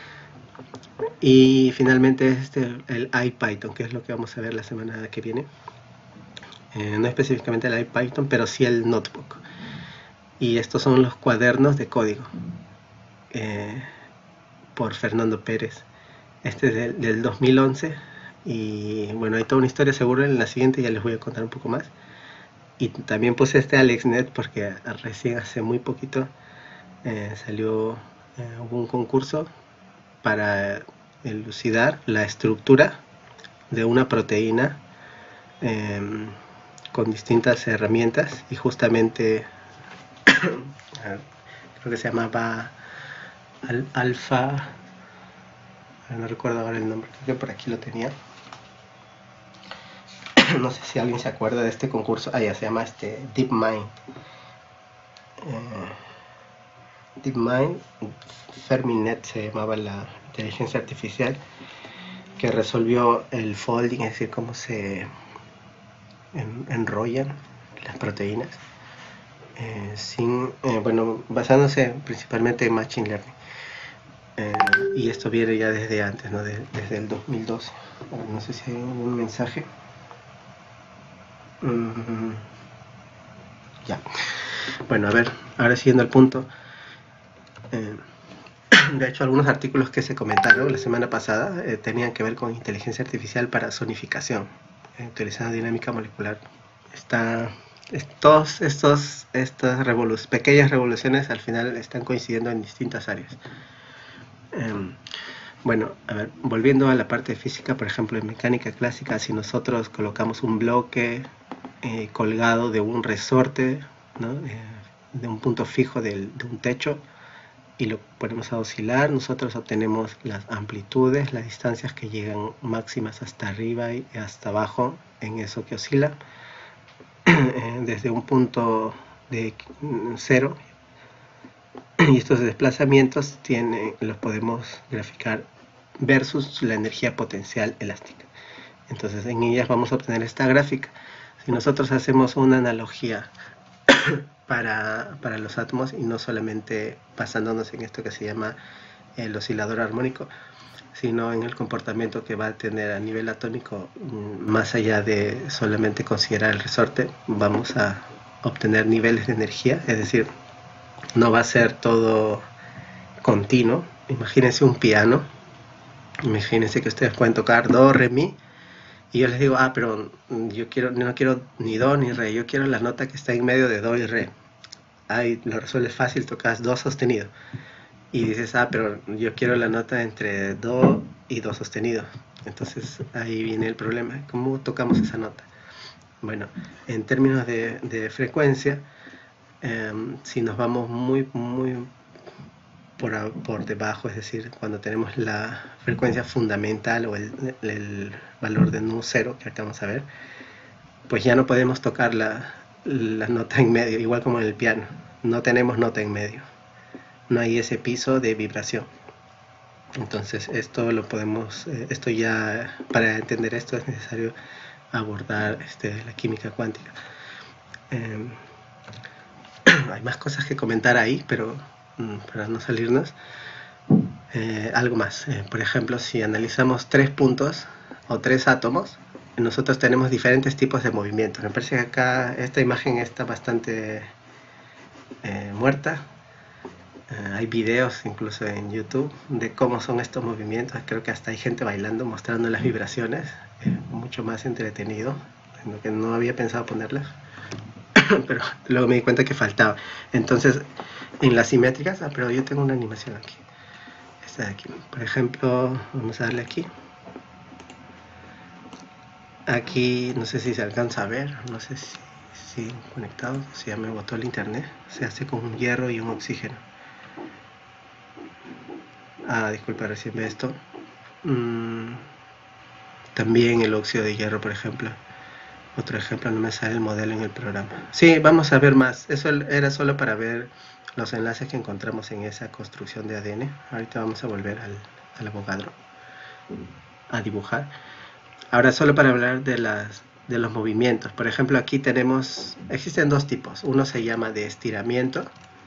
Y finalmente este, el IPython, que es lo que vamos a ver la semana que viene. Eh, no específicamente el IPython, pero sí el notebook. Y estos son los cuadernos de código, eh, por Fernando Pérez. Este es del, del dos mil once. Y bueno, hay toda una historia, seguro en la siguiente ya les voy a contar un poco más. Y también puse este AlexNet porque recién hace muy poquito eh, salió, eh, hubo un concurso para elucidar la estructura de una proteína eh, con distintas herramientas, y justamente creo que se llamaba al, alfa, no recuerdo ahora el nombre, creo que por aquí lo tenía. No sé si alguien se acuerda de este concurso. Ah, ya se llama este DeepMind. Eh, DeepMind, Ferminet se llamaba la inteligencia artificial que resolvió el folding, es decir, cómo se en, enrollan las proteínas, eh, sin, eh, bueno, basándose principalmente en Machine Learning. Eh, y esto viene ya desde antes, ¿no? De, desde el dos mil doce. No sé si hay algún mensaje. Mm, ya. Bueno, a ver, ahora siguiendo al punto. Eh, de hecho, algunos artículos que se comentaron la semana pasada eh, tenían que ver con inteligencia artificial para zonificación, eh, utilizando dinámica molecular. Está, es, todos estos estas revolu pequeñas revoluciones al final están coincidiendo en distintas áreas. Eh, Bueno, a ver, volviendo a la parte de física, por ejemplo, en mecánica clásica, si nosotros colocamos un bloque eh, colgado de un resorte, ¿no? eh, de un punto fijo del, de un techo, y lo ponemos a oscilar, nosotros obtenemos las amplitudes, las distancias que llegan máximas hasta arriba y hasta abajo en eso que oscila, desde un punto de cero. Y estos desplazamientos tienen, los podemos graficar versus la energía potencial elástica. Entonces en ellas vamos a obtener esta gráfica. Si nosotros hacemos una analogía para, para los átomos, y no solamente basándonos en esto que se llama el oscilador armónico, sino en el comportamiento que va a tener a nivel atómico, más allá de solamente considerar el resorte, vamos a obtener niveles de energía, es decir, no va a ser todo continuo. Imagínense un piano, imagínense que ustedes pueden tocar do, re, mi, y yo les digo, ah, pero yo quiero, no quiero ni do ni re, yo quiero la nota que está en medio de do y re. Ahí lo resuelves fácil, tocas do sostenido. Y dices, ah, pero yo quiero la nota entre do y do sostenido. Entonces ahí viene el problema, ¿cómo tocamos esa nota? Bueno, en términos de, de frecuencia, eh, si nos vamos muy, muy por, por debajo, es decir, cuando tenemos la frecuencia fundamental o el, el valor de nu cero, que ahorita vamos a ver, pues ya no podemos tocar la, la nota en medio, igual como en el piano, no tenemos nota en medio, no hay ese piso de vibración. Entonces esto lo podemos, eh, esto ya, para entender esto es necesario abordar este, la química cuántica. Eh, hay más cosas que comentar ahí, pero mm, para no salirnos, eh, algo más. Eh, por ejemplo, si analizamos tres puntos o tres átomos, nosotros tenemos diferentes tipos de movimientos. Me parece que acá esta imagen está bastante eh, muerta. Uh, hay videos incluso en YouTube de cómo son estos movimientos. Creo que hasta hay gente bailando, mostrando las vibraciones, eh, mucho más entretenido, en lo que no había pensado ponerlas. Pero luego me di cuenta que faltaba. Entonces, en las simétricas, ah, pero yo tengo una animación aquí, esta de aquí, por ejemplo, vamos a darle aquí. Aquí, no sé si se alcanza a ver, no sé si, si conectado, si ya me botó el internet. Se hace con un hierro y un oxígeno. Ah, disculpa, recién ve esto. Mm, también el óxido de hierro, por ejemplo. Otro ejemplo, no me sale el modelo en el programa. Sí, vamos a ver más. Eso era solo para ver los enlaces que encontramos en esa construcción de A D N. Ahorita vamos a volver al, al Avogadro a dibujar. Ahora solo para hablar de, las, de los movimientos. Por ejemplo, aquí tenemos, existen dos tipos. Uno se llama de estiramiento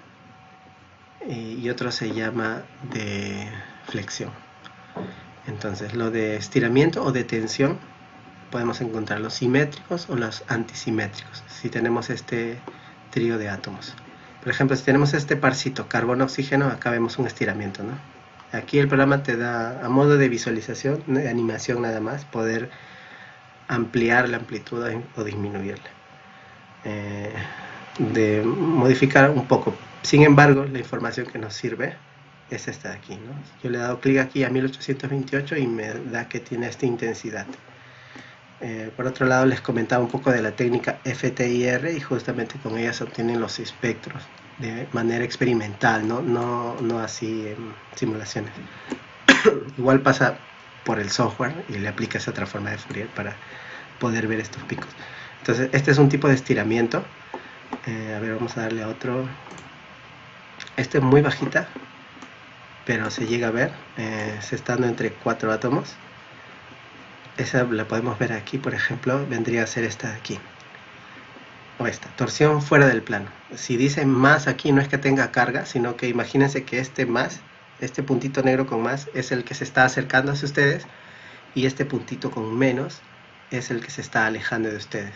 y otro se llama de flexión. Entonces, lo de estiramiento o de tensión podemos encontrar los simétricos o los antisimétricos, si tenemos este trío de átomos. Por ejemplo, si tenemos este parcito carbono-oxígeno, acá vemos un estiramiento, ¿no? Aquí el programa te da, a modo de visualización, de animación nada más, poder ampliar la amplitud o disminuirla, eh, de modificar un poco. Sin embargo, la información que nos sirve es esta de aquí, ¿no? Yo le he dado clic aquí a mil ochocientos veintiocho y me da que tiene esta intensidad. Eh, por otro lado, les comentaba un poco de la técnica F T I R, y justamente con ella se obtienen los espectros de manera experimental, no, no, no así en simulaciones. Igual pasa por el software y le aplicas otra forma de Fourier para poder ver estos picos. Entonces este es un tipo de estiramiento. Eh, a ver, vamos a darle a otro. Este es muy bajita, pero se llega a ver, eh, se está dando entre cuatro átomos. Esa la podemos ver aquí, por ejemplo, vendría a ser esta de aquí, o esta, torsión fuera del plano. Si dice más aquí, no es que tenga carga, sino que imagínense que este más, este puntito negro con más, es el que se está acercando hacia ustedes, y este puntito con menos es el que se está alejando de ustedes.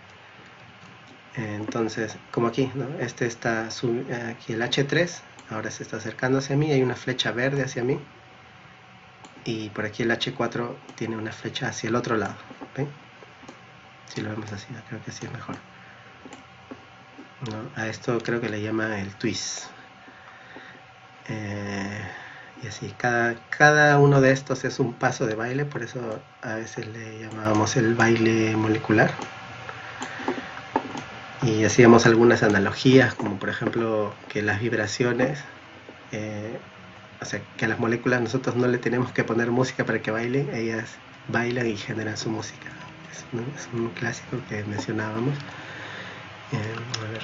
Entonces, como aquí, ¿no? Este está, aquí el H tres, ahora se está acercando hacia mí, hay una flecha verde hacia mí, y por aquí el H cuatro tiene una flecha hacia el otro lado. ¿Ven? Si lo vemos así, creo que así es mejor. ¿No? A esto creo que le llama el twist. Eh, y así, cada, cada uno de estos es un paso de baile, por eso a veces le llamábamos el baile molecular. Y hacíamos algunas analogías, como por ejemplo que las vibraciones, eh, o sea, que a las moléculas nosotros no le tenemos que poner música para que bailen, ellas bailan y generan su música. Es un, es un clásico que mencionábamos. Eh, a ver.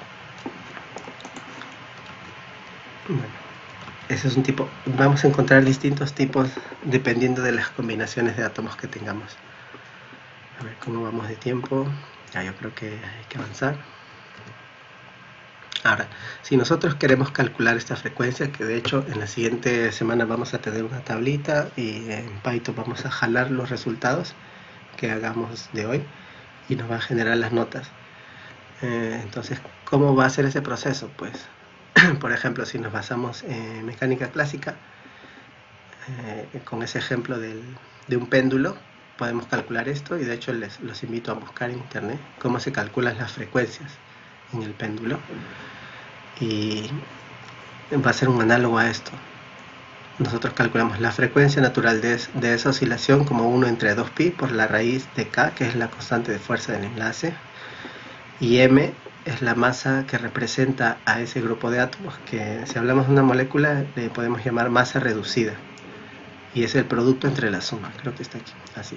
Bueno, ese es un tipo. Vamos a encontrar distintos tipos dependiendo de las combinaciones de átomos que tengamos. A ver cómo vamos de tiempo. Ya, yo creo que hay que avanzar. Ahora, si nosotros queremos calcular esta frecuencia, que de hecho en la siguiente semana vamos a tener una tablita y en Python vamos a jalar los resultados que hagamos de hoy y nos va a generar las notas. Eh, entonces, ¿cómo va a ser ese proceso? Pues, por ejemplo, si nos basamos en mecánica clásica, eh, con ese ejemplo del, de un péndulo, podemos calcular esto, y de hecho les los invito a buscar en internet cómo se calculan las frecuencias en el péndulo, y va a ser un análogo a esto. Nosotros calculamos la frecuencia natural de, de esa oscilación como uno entre dos pi por la raíz de k, que es la constante de fuerza del enlace, y m es la masa que representa a ese grupo de átomos, que si hablamos de una molécula le podemos llamar masa reducida, y es el producto entre la suma. Creo que está aquí, así.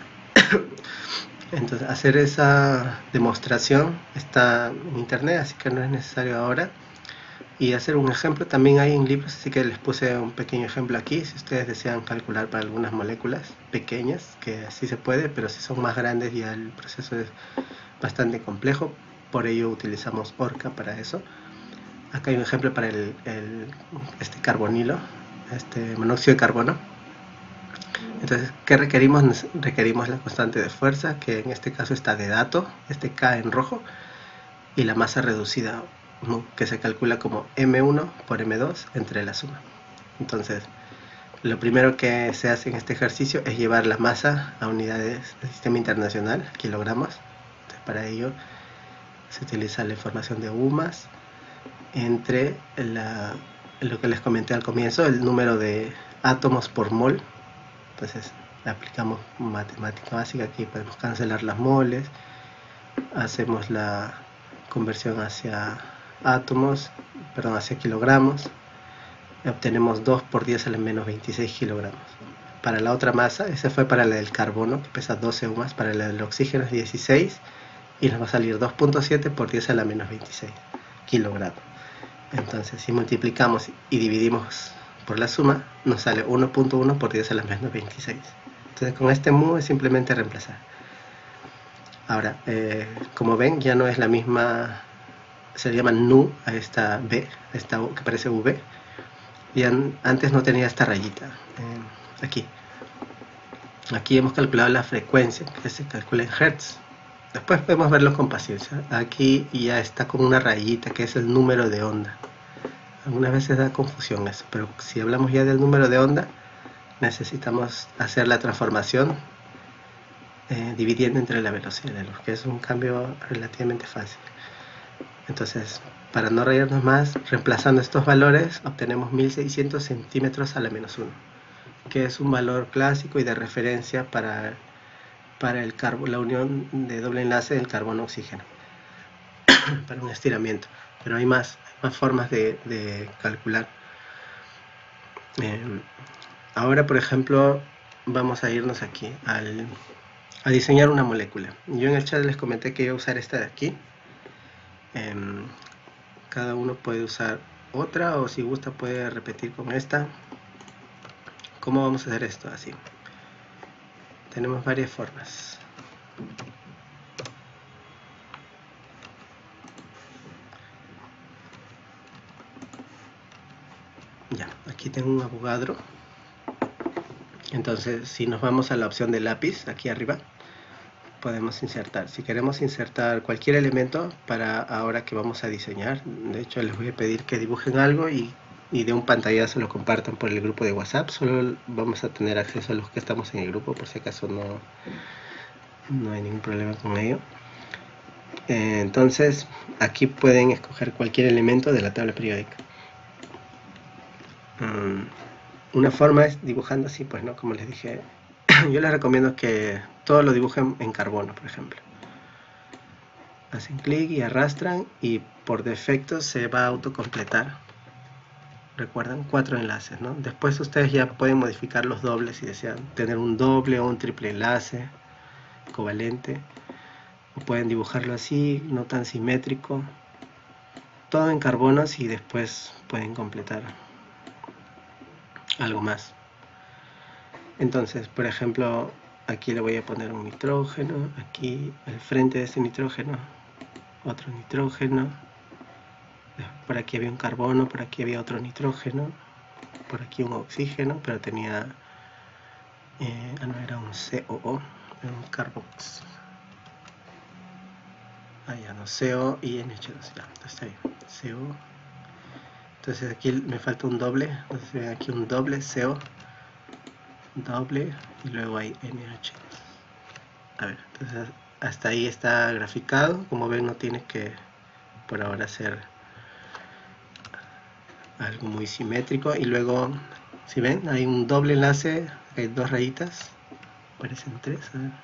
Entonces, hacer esa demostración está en internet, así que no es necesario ahora. Y hacer un ejemplo también hay en libros, así que les puse un pequeño ejemplo aquí. Si ustedes desean calcular para algunas moléculas pequeñas, que sí se puede, pero si son más grandes ya el proceso es bastante complejo. Por ello utilizamos Orca para eso. Acá hay un ejemplo para el, el, este carbonilo, este monóxido de carbono. Entonces, ¿qué requerimos? Requerimos la constante de fuerza, que en este caso está de dato, este K en rojo, y la masa reducida, que se calcula como eme uno por eme dos entre la suma. Entonces, lo primero que se hace en este ejercicio es llevar la masa a unidades del sistema internacional, kilogramos. Entonces, para ello se utiliza la información de U más entre la, lo que les comenté al comienzo, el número de átomos por mol. Entonces aplicamos matemática básica, aquí podemos cancelar las moles, hacemos la conversión hacia átomos, perdón, hacia kilogramos, y obtenemos dos por diez a la menos veintiséis kilogramos. Para la otra masa, esa fue para la del carbono, que pesa doce o más, para la del oxígeno es dieciséis, y nos va a salir dos punto siete por diez a la menos veintiséis kilogramos. Entonces, si multiplicamos y dividimos por la suma, nos sale uno punto uno por diez a la menos veintiséis. Entonces, con este mu es simplemente reemplazar. Ahora, eh, como ven, ya no es la misma, se le llama nu a esta b, a esta u, que parece v, y an, antes no tenía esta rayita, eh, aquí. Aquí hemos calculado la frecuencia, que se calcula en hertz. Después podemos verlo con paciencia. Aquí ya está con una rayita, que es el número de onda. algunas veces da confusión eso, pero si hablamos ya del número de onda, necesitamos hacer la transformación eh, dividiendo entre la velocidad de luz, que es un cambio relativamente fácil. Entonces, para no reírnos más, reemplazando estos valores, obtenemos mil seiscientos centímetros a la menos uno, que es un valor clásico y de referencia para, para el carbo, la unión de doble enlace del carbono-oxígeno, para un estiramiento. Pero hay más, hay más formas de, de calcular. Eh, ahora, por ejemplo, vamos a irnos aquí al, a diseñar una molécula. Yo en el chat les comenté que iba a usar esta de aquí. Eh, cada uno puede usar otra, o si gusta puede repetir con esta. ¿Cómo vamos a hacer esto? Así. Tenemos varias formas. Ya, aquí tengo un Avogadro. Entonces, si nos vamos a la opción de lápiz, aquí arriba, podemos insertar. Si queremos insertar cualquier elemento para ahora que vamos a diseñar, de hecho les voy a pedir que dibujen algo y, y de un pantallazo lo compartan por el grupo de WhatsApp. Solo vamos a tener acceso a los que estamos en el grupo, por si acaso no, no hay ningún problema con ello. Eh, entonces, aquí pueden escoger cualquier elemento de la tabla periódica. Um, una forma es dibujando así, pues no, como les dije. Yo les recomiendo que todo lo dibujen en carbono, por ejemplo. Hacen clic y arrastran y por defecto se va a autocompletar. Recuerdan, cuatro enlaces, ¿no? Después ustedes ya pueden modificar los dobles si desean tener un doble o un triple enlace covalente. O pueden dibujarlo así, no tan simétrico. Todo en carbonos y después pueden completar algo más. Entonces, por ejemplo, aquí le voy a poner un nitrógeno, aquí al frente de este nitrógeno, otro nitrógeno, por aquí había un carbono, por aquí había otro nitrógeno, por aquí un oxígeno, pero tenía, eh, ah no, era un C O O, era un carbox, ah ya no, C O y N H dos, ya, está bien, C O, entonces aquí me falta un doble, entonces ven aquí un doble C O, doble y luego hay N H. A ver, entonces hasta ahí está graficado. Como ven, no tiene que por ahora hacer algo muy simétrico. Y luego, si ven, hay un doble enlace, hay dos rayitas, parecen tres, a ver.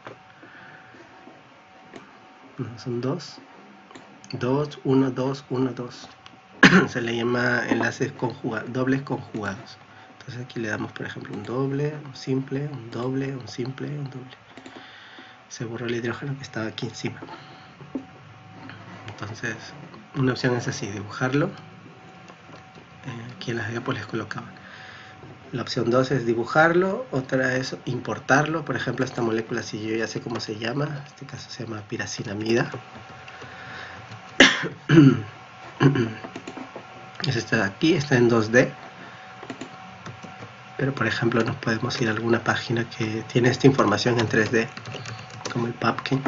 No, son dos, dos, uno, dos, uno, dos. Se le llama enlaces conjugados, dobles conjugados. Entonces aquí le damos, por ejemplo, un doble, un simple, un doble, un simple, un doble. Se borró el hidrógeno que estaba aquí encima. Entonces, una opción es así, dibujarlo. Eh, aquí en las diapos les colocaba. La opción dos es dibujarlo, otra es importarlo. Por ejemplo, esta molécula, si yo ya sé cómo se llama, en este caso se llama piracinamida. Es esta de aquí, está en dos D. Pero por ejemplo nos podemos ir a alguna página que tiene esta información en tres D, como el Pupkin.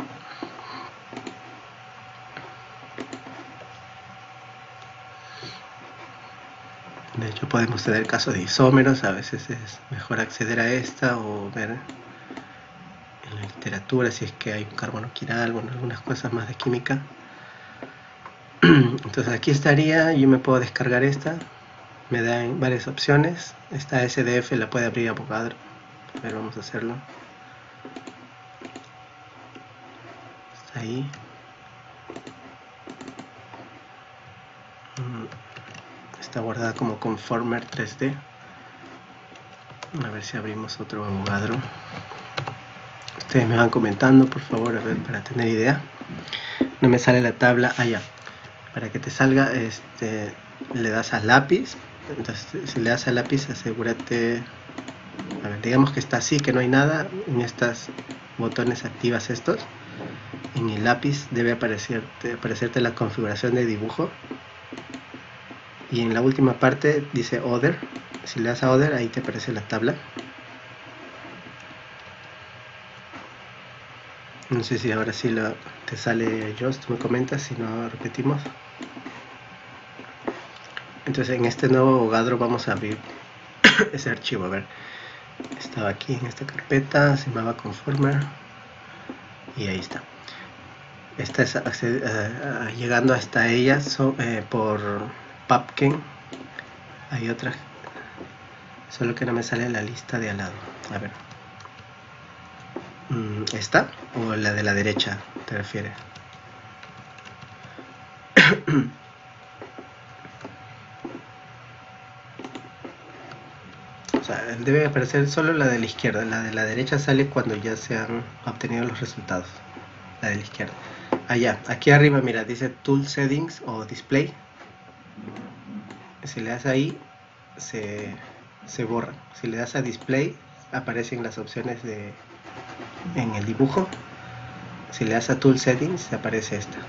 De hecho podemos tener casos de isómeros, a veces es mejor acceder a esta o ver en la literatura si es que hay un carbono quiral, bueno, algunas cosas más de química. Entonces aquí estaría, yo me puedo descargar esta. Me dan varias opciones. Esta S D F la puede abrir Avogadro. A ver, vamos a hacerlo. Está ahí. Está guardada como Conformer tres D. A ver si abrimos otro Avogadro. Ustedes me van comentando, por favor, a ver, para tener idea. No me sale la tabla allá. Para que te salga, este, le das a lápiz. Entonces, si le das al lápiz, asegúrate, a ver, digamos que está así, que no hay nada. En estos botones activas estos, en el lápiz debe aparecerte, aparecerte la configuración de dibujo, y en la última parte dice Other. Si le das a Other, ahí te aparece la tabla. No sé si ahora sí lo, te sale, Joss, tú me comentas, si no repetimos. Entonces en este nuevo Avogadro vamos a abrir ese archivo. A ver, estaba aquí en esta carpeta, se llamaba Conformer, y ahí está. Esta es, uh, llegando hasta ella so, eh, por Pupken. Hay otras, solo que no me sale la lista de al lado. A ver, ¿esta o la de la derecha te refieres? O sea, debe aparecer solo la de la izquierda. La de la derecha sale cuando ya se han obtenido los resultados. La de la izquierda. Allá, aquí arriba, mira, dice Tool Settings o Display. Si le das ahí, se, se borra. Si le das a Display, aparecen las opciones de en el dibujo. Si le das a Tool Settings, aparece esta.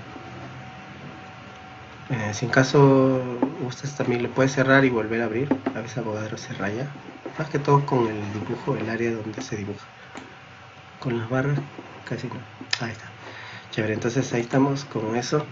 Eh, si en caso gustas, también lo puedes cerrar y volver a abrir. A veces Avogadro se raya. Más que todo con el dibujo, el área donde se dibuja. Con las barras, casi no. Ahí está. Chévere, entonces ahí estamos con eso.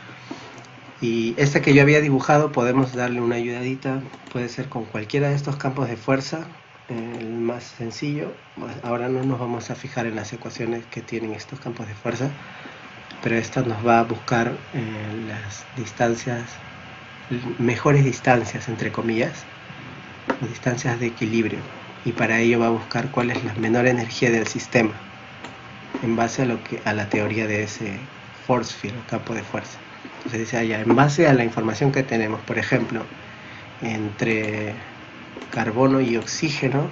Y esta que yo había dibujado podemos darle una ayudadita. Puede ser con cualquiera de estos campos de fuerza, el más sencillo. Ahora no nos vamos a fijar en las ecuaciones que tienen estos campos de fuerza, pero esta nos va a buscar eh, las distancias, mejores distancias entre comillas, distancias de equilibrio, y para ello va a buscar cuál es la menor energía del sistema en base a lo que a la teoría de ese force field o campo de fuerza. Entonces dice allá, en base a la información que tenemos, por ejemplo, entre carbono y oxígeno,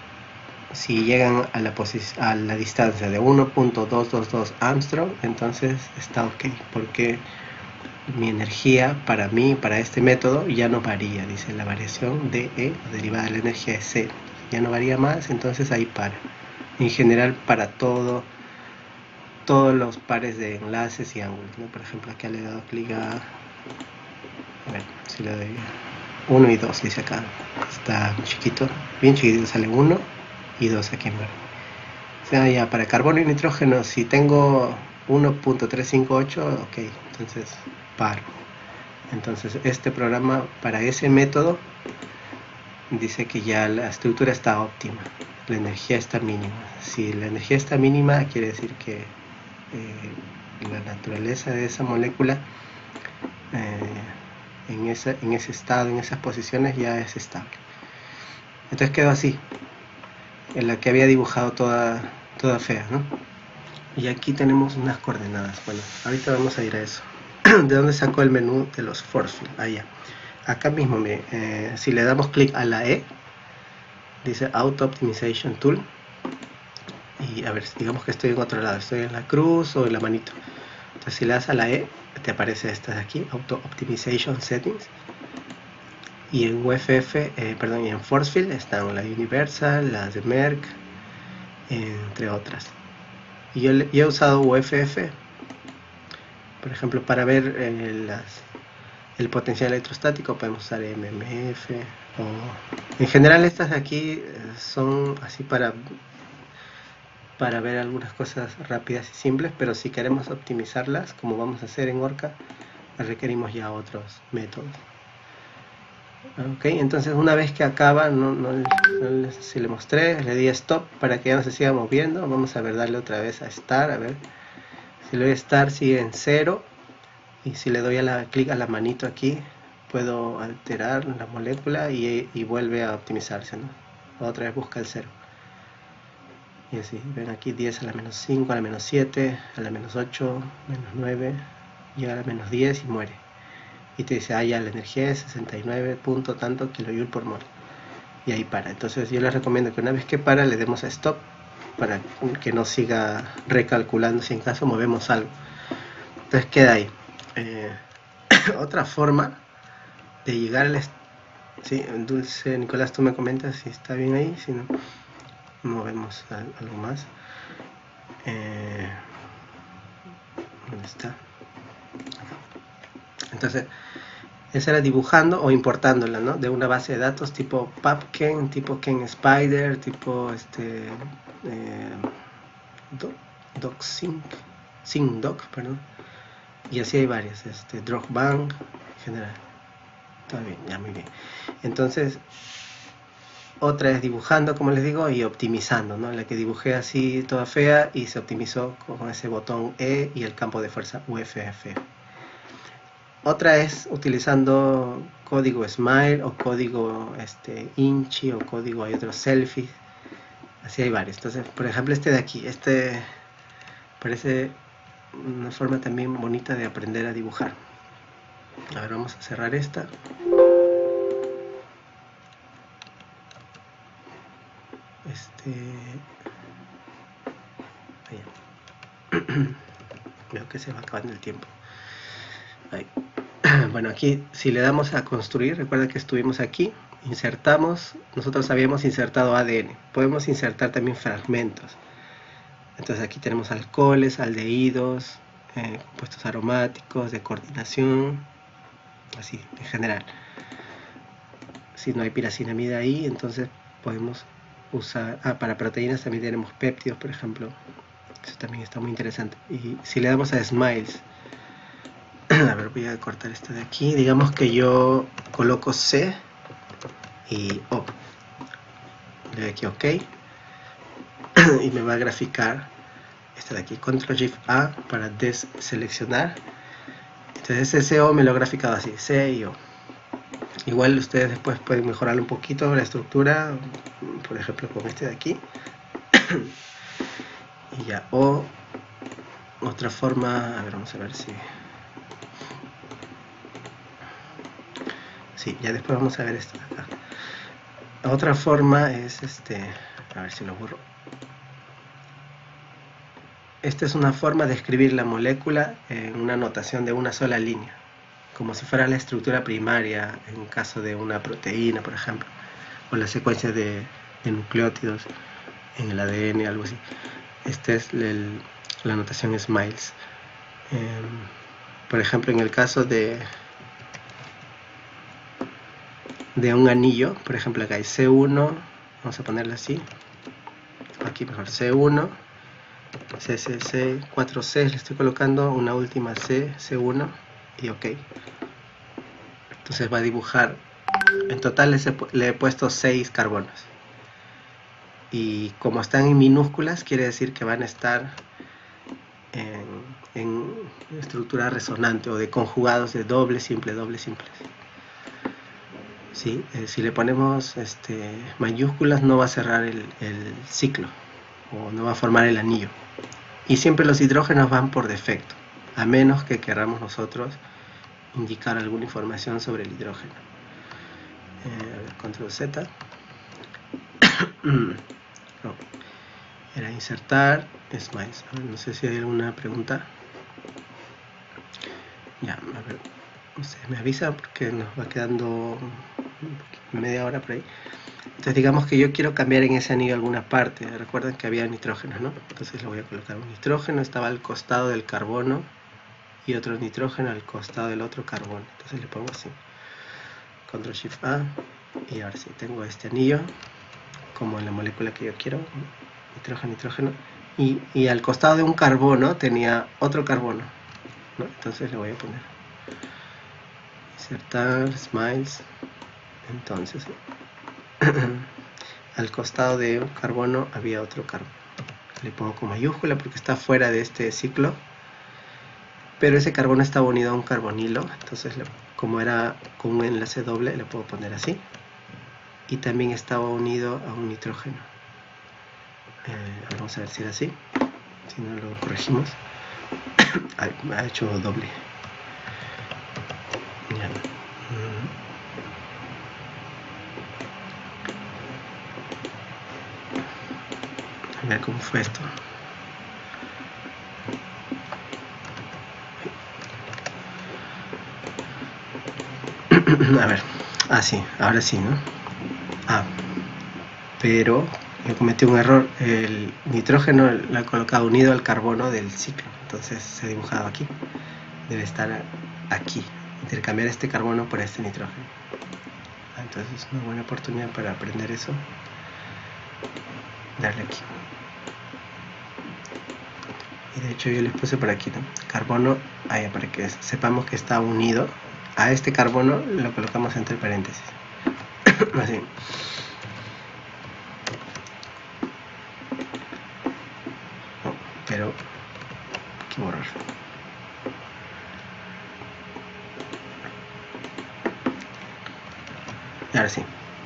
si llegan a la, a la distancia de uno punto doscientos veintidós Armstrong, entonces está ok, porque mi energía para mí, para este método, ya no varía. Dice la variación de E, derivada de la energía, es cero, ya no varía más, entonces ahí para. En general, para todo todos los pares de enlaces y ángulos, ¿no? Por ejemplo, aquí le he dado clic a, a ver, si le doy uno y dos, dice acá, está chiquito, bien chiquitito, sale uno y dos aquí en verde. O sea, ya para carbono y nitrógeno, si tengo uno punto trescientos cincuenta y ocho, ok, entonces paro. Entonces este programa, para ese método, dice que ya la estructura está óptima, la energía está mínima. Si la energía está mínima, quiere decir que eh, la naturaleza de esa molécula eh, en, esa, en ese estado, en esas posiciones, ya es estable. Entonces quedó así, en la que había dibujado toda, toda fea, ¿no? Y aquí tenemos unas coordenadas. Bueno, ahorita vamos a ir a eso. ¿De dónde sacó el menú de los force field? Allá. Acá mismo, mire, eh, si le damos clic a la E, dice Auto Optimization Tool. Y a ver, digamos que estoy en otro lado, estoy en la cruz o en la manito. Entonces si le das a la E, te aparece esta de aquí, Auto Optimization Settings. Y en U F F, eh, perdón, y en Force Field están la Universal, las de Merck, entre otras. Y yo, yo he usado U F F, por ejemplo, para ver eh, las, el potencial electrostático podemos usar M M F. O, en general estas de aquí eh, son así para, para ver algunas cosas rápidas y simples, pero si queremos optimizarlas, como vamos a hacer en Orca, requerimos ya otros métodos. Ok, entonces una vez que acaba, no, no, no, si le mostré, le di stop para que ya no se siga moviendo. Vamos a ver, darle otra vez a start, a ver, si le doy a start sigue en cero, y si le doy a la clic a la manito aquí, puedo alterar la molécula y, y vuelve a optimizarse, ¿no? Otra vez busca el cero. Y así, ven aquí diez a la menos cinco, a la menos siete, a la menos ocho, menos nueve, llega a la menos diez y muere. Y te dice, ah, ya la energía es sesenta y nueve punto tanto kilojoule por mol. Y ahí para. Entonces yo les recomiendo que una vez que para, le demos a stop para que no siga recalculando si en caso movemos algo. Entonces queda ahí. Eh, otra forma de llegar al... Sí, Dulce Nicolás, tú me comentas si está bien ahí, si no, movemos algo más. Eh, ¿Dónde está? Entonces, esa era dibujando o importándola, ¿no? De una base de datos tipo Pupken, tipo Ken Spider, tipo este eh, doc, doc sync, sync doc, perdón. Y así hay varias, este Drogbank en general. Todo bien, ya muy bien. Entonces, otra es dibujando, como les digo, y optimizando, ¿no? La que dibujé así toda fea y se optimizó con ese botón E y el campo de fuerza U F F. Otra es utilizando código Smile o código este, Inchi o código, hay otros selfies. Así hay varios. Entonces, por ejemplo, este de aquí, este parece una forma también bonita de aprender a dibujar. A ver, vamos a cerrar esta. Este... Veo que se va acabando el tiempo. Ahí. Bueno, aquí si le damos a construir, recuerda que estuvimos aquí, insertamos, nosotros habíamos insertado A D N, podemos insertar también fragmentos. Entonces aquí tenemos alcoholes, aldehídos, eh, compuestos aromáticos, de coordinación, así en general. Si no hay piracinamida ahí, entonces podemos usar, ah, para proteínas también tenemos péptidos, por ejemplo. Eso también está muy interesante. Y si le damos a Smiles, a ver, voy a cortar esto de aquí. Digamos que yo coloco C y O. Le doy aquí OK. Y me va a graficar esto de aquí. Control Shift A para deseleccionar. Entonces ese O me lo ha graficado así, C y O. Igual ustedes después pueden mejorar un poquito la estructura, por ejemplo con este de aquí. Y ya, o otra forma, a ver, vamos a ver si... Sí, ya después vamos a ver esto de acá. Otra forma es este, a ver si lo borro. Esta es una forma de escribir la molécula en una notación de una sola línea, como si fuera la estructura primaria en caso de una proteína, por ejemplo, o la secuencia de, de nucleótidos en el A D N, algo así. Esta es el, la notación Smiles. Eh, por ejemplo, en el caso de de un anillo, por ejemplo acá hay C uno, vamos a ponerlo así, aquí mejor C uno, C, C, C, cuatro C, le estoy colocando una última C, C uno y OK. Entonces va a dibujar, en total le he, le he puesto seis carbonos. Y como están en minúsculas, quiere decir que van a estar en, en estructura resonante o de conjugados de doble, simple, doble, simple. ¿Sí? Eh, si le ponemos este, mayúsculas no va a cerrar el, el ciclo o no va a formar el anillo. Y siempre los hidrógenos van por defecto, a menos que queramos nosotros indicar alguna información sobre el hidrógeno. Eh, a ver, control Z. No, era insertar Smiles. A ver, no sé si hay alguna pregunta. Ya, a ver, no sé, me avisa porque nos va quedando media hora por ahí. Entonces digamos que yo quiero cambiar en ese anillo alguna parte. Recuerden que había nitrógeno, ¿no? Entonces le voy a colocar un nitrógeno, estaba al costado del carbono y otro nitrógeno al costado del otro carbono. Entonces le pongo así, control shift A, y ahora sí, tengo este anillo como en la molécula que yo quiero, nitrógeno, nitrógeno, y, y al costado de un carbono tenía otro carbono, ¿no? Entonces le voy a poner insertar Smiles. Entonces al costado de un carbono había otro carbono, le pongo con mayúscula porque está fuera de este ciclo, pero ese carbono estaba unido a un carbonilo. Entonces le, como era con un enlace doble, le puedo poner así, y también estaba unido a un nitrógeno. Eh, vamos a ver si era así, si no lo corregimos. Ay, me ha hecho doble. Ya. A ver cómo fue esto. A ver, ah sí, ahora sí, ¿no? Ah, pero yo cometí un error. El nitrógeno lo he colocado unido al carbono del ciclo, entonces se ha dibujado aquí. Debe estar aquí, intercambiar este carbono por este nitrógeno. Entonces es una buena oportunidad para aprender eso. Darle aquí. Y de hecho yo les puse por aquí, ¿no? Carbono, ahí, para que sepamos que está unido a este carbono lo colocamos entre paréntesis. Así. Oh, pero hay que borrar. Y ahora sí.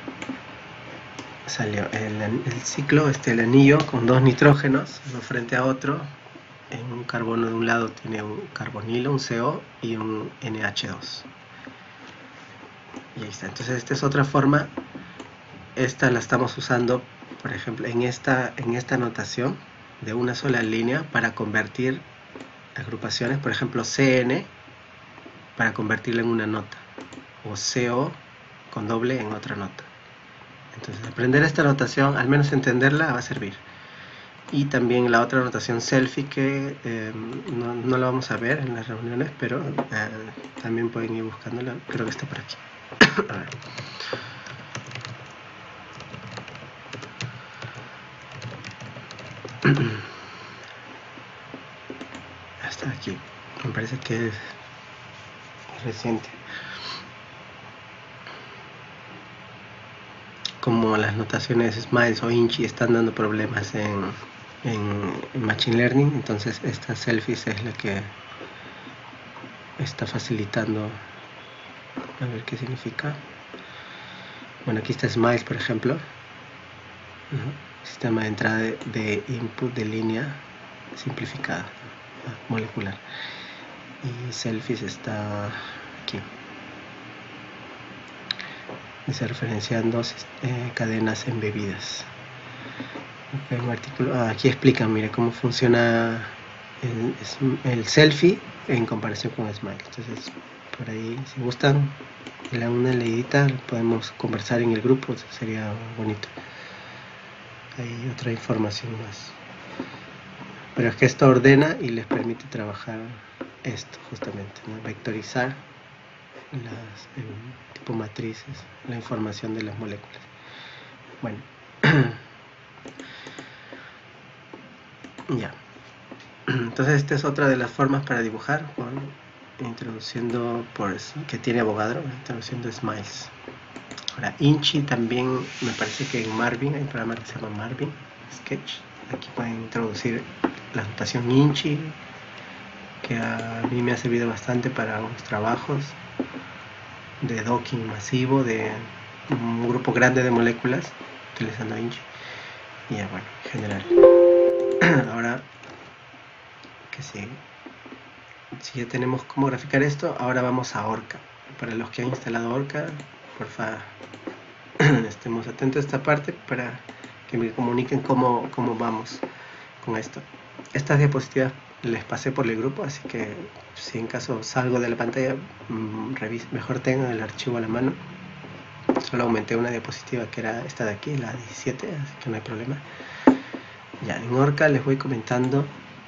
Salió el, el ciclo, este el anillo con dos nitrógenos, uno frente a otro. En un carbono de un lado tiene un carbonilo, un C O y un N H dos. Y ahí está. Entonces esta es otra forma. Esta la estamos usando, por ejemplo, en esta, en esta notación de una sola línea para convertir agrupaciones, por ejemplo C N para convertirla en una nota, o C O con doble en otra nota. Entonces aprender esta notación, al menos entenderla, va a servir. Y también la otra notación selfie que eh, no, no la vamos a ver en las reuniones, pero eh, también pueden ir buscándola, creo que está por aquí. A ver. Hasta aquí, me parece que es reciente. Como las notaciones Smiles o Inchy están dando problemas en, en, en Machine Learning, entonces esta selfies es la que está facilitando. A ver qué significa. Bueno, aquí está Smiles, por ejemplo, ¿no? Sistema de entrada de, de input de línea simplificada, ¿no? Molecular. Y selfies está aquí. Dice referenciando eh, cadenas embebidas. Okay, un artículo. Ah, aquí explican, mire cómo funciona el, el selfie en comparación con Smile. Entonces, por ahí, si gustan, la una leidita, podemos conversar en el grupo, sería bonito. Hay otra información más. Pero es que esto ordena y les permite trabajar esto, justamente, ¿no? Vectorizar las en tipo matrices, la información de las moléculas. Bueno, ya. Entonces esta es otra de las formas para dibujar, con, introduciendo por que tiene Avogadro, introduciendo Smiles. Ahora Inchy también, me parece que en Marvin hay un programa que se llama Marvin Sketch. Aquí pueden introducir la notación Inchy, que a mí me ha servido bastante para unos trabajos de docking masivo de un grupo grande de moléculas utilizando Inchy. Y ya, bueno, en general. Ahora que sí, si ya tenemos cómo graficar esto, ahora vamos a Orca. Para los que han instalado Orca, porfa, estemos atentos a esta parte para que me comuniquen cómo, cómo vamos con esto. Estas diapositivas les pasé por el grupo, así que si en caso salgo de la pantalla, mmm, mejor tengan el archivo a la mano. Solo aumenté una diapositiva que era esta de aquí, la diecisiete, así que no hay problema. Ya, en Orca les voy comentando.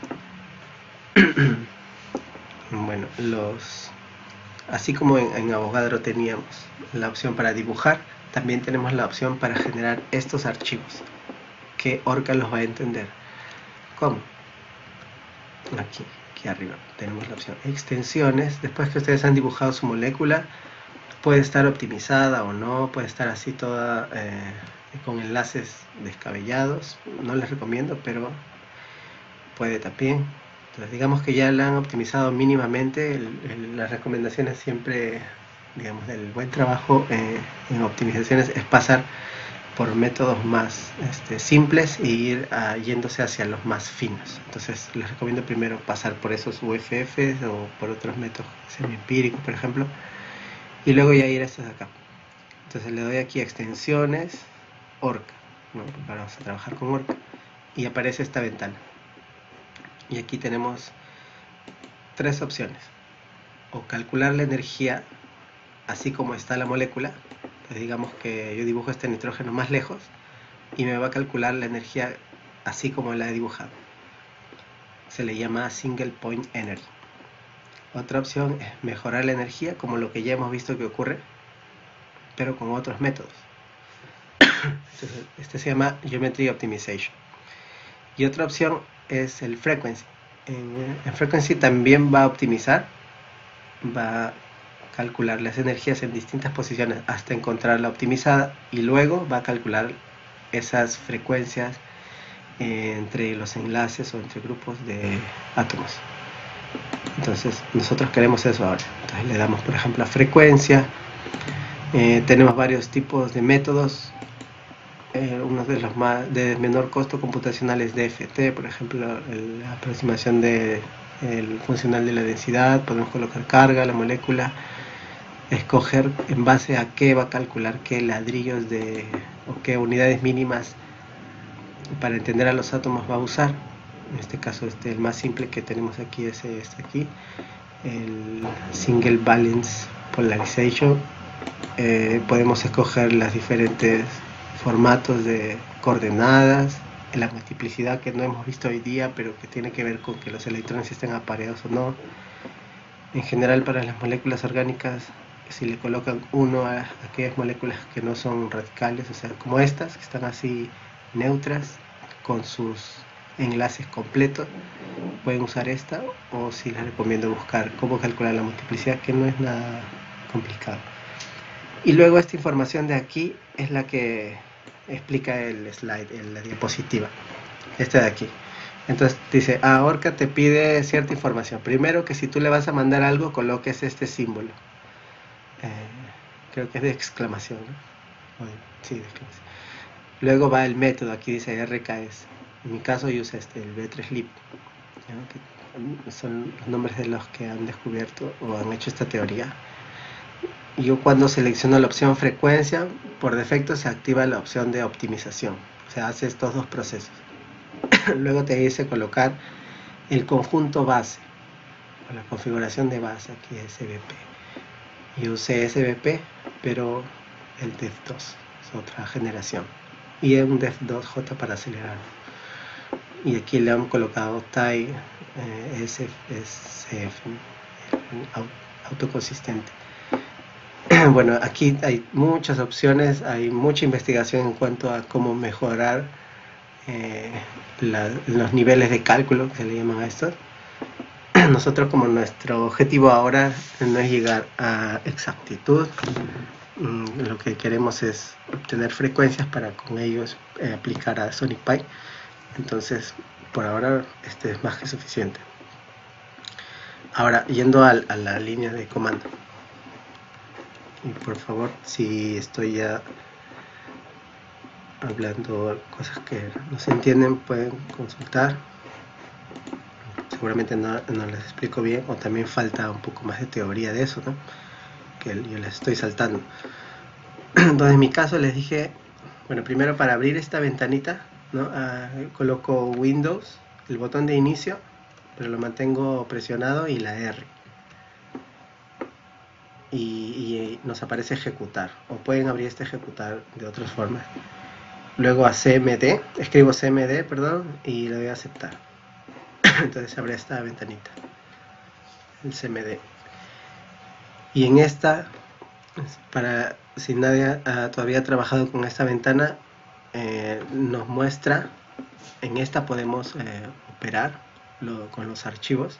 Bueno, los así como en, en Avogadro teníamos la opción para dibujar, también tenemos la opción para generar estos archivos que Orca los va a entender. ¿Cómo? Aquí, aquí arriba tenemos la opción extensiones. Después que ustedes han dibujado su molécula, puede estar optimizada o no, puede estar así toda eh, con enlaces descabellados. No les recomiendo, pero puede también. Entonces digamos que ya la han optimizado mínimamente. El, el, las recomendaciones siempre, digamos, del buen trabajo eh, en optimizaciones es pasar por métodos más este, simples e ir uh, yéndose hacia los más finos. Entonces les recomiendo primero pasar por esos U F Fs o por otros métodos semi-empíricos, por ejemplo, y luego ya ir a estos de acá. Entonces le doy aquí a extensiones, Orca, ¿no? Vamos a trabajar con Orca y aparece esta ventana. Y aquí tenemos tres opciones: o calcular la energía así como está la molécula. Entonces digamos que yo dibujo este nitrógeno más lejos y me va a calcular la energía así como la he dibujado. Se le llama Single Point Energy. Otra opción es mejorar la energía, como lo que ya hemos visto que ocurre, pero con otros métodos. Entonces, este se llama Geometry Optimization. Y otra opción es el Frequency. En, en Frequency también va a optimizar, va calcular las energías en distintas posiciones hasta encontrar la optimizada, y luego va a calcular esas frecuencias eh, entre los enlaces o entre grupos de átomos. Entonces nosotros queremos eso ahora. Entonces le damos, por ejemplo, a frecuencia. Eh, tenemos varios tipos de métodos. Eh, uno de los más de menor costo computacional es D F T, por ejemplo, el, la aproximación de el funcional de la densidad. Podemos colocar carga, la molécula, escoger en base a qué va a calcular qué ladrillos de o qué unidades mínimas para entender a los átomos va a usar. En este caso, este el más simple que tenemos aquí es este aquí, el Single Valence Polarization. Eh, podemos escoger los diferentes formatos de coordenadas, la multiplicidad que no hemos visto hoy día, pero que tiene que ver con que los electrones estén apareados o no. En general, para las moléculas orgánicas, si le colocan uno a aquellas moléculas que no son radicales, o sea, como estas, que están así neutras, con sus enlaces completos, pueden usar esta, o si les recomiendo buscar cómo calcular la multiplicidad, que no es nada complicado. Y luego esta información de aquí es la que explica el slide, la diapositiva, esta de aquí. Entonces dice, ah, Orca te pide cierta información. Primero, que si tú le vas a mandar algo, coloques este símbolo. Eh, creo que es de exclamación, ¿no? Sí, de exclamación. Luego va el método, aquí dice R K S. En mi caso yo usé este, el B tres L I P, ¿no? Que son los nombres de los que han descubierto o han hecho esta teoría. Yo cuando selecciono la opción frecuencia, por defecto se activa la opción de optimización. O sea, hace estos dos procesos. Luego te dice colocar el conjunto base, o la configuración de base, aquí es S V P. Yo usé S V P, pero el D E F dos es otra generación. Y es un D E F dos J para acelerar. Y aquí le han colocado T I eh, S F, autoconsistente. Bueno, aquí hay muchas opciones, hay mucha investigación en cuanto a cómo mejorar eh, la, los niveles de cálculo, que se le llaman a esto. Nosotros, como nuestro objetivo ahora no es llegar a exactitud, lo que queremos es obtener frecuencias para con ellos eh, aplicar a Sonic Pi. Entonces, por ahora este es más que suficiente. Ahora, yendo a, a la línea de comando. Y por favor, si estoy ya hablando cosas que no se entienden, pueden consultar. Seguramente no, no les explico bien, o también falta un poco más de teoría de eso, ¿no? Que yo les estoy saltando. Entonces, en mi caso les dije, bueno, primero para abrir esta ventanita, ¿no? Ah, coloco Windows, el botón de inicio, pero lo mantengo presionado, y la R. Y, y nos aparece ejecutar, o pueden abrir este ejecutar de otras formas. Luego a C M D, escribo C M D, perdón, y le doy a aceptar. Entonces se abre esta ventanita, el C M D. Y en esta, para si nadie ha, todavía ha trabajado con esta ventana, eh, nos muestra, en esta podemos eh, operar lo, con los archivos,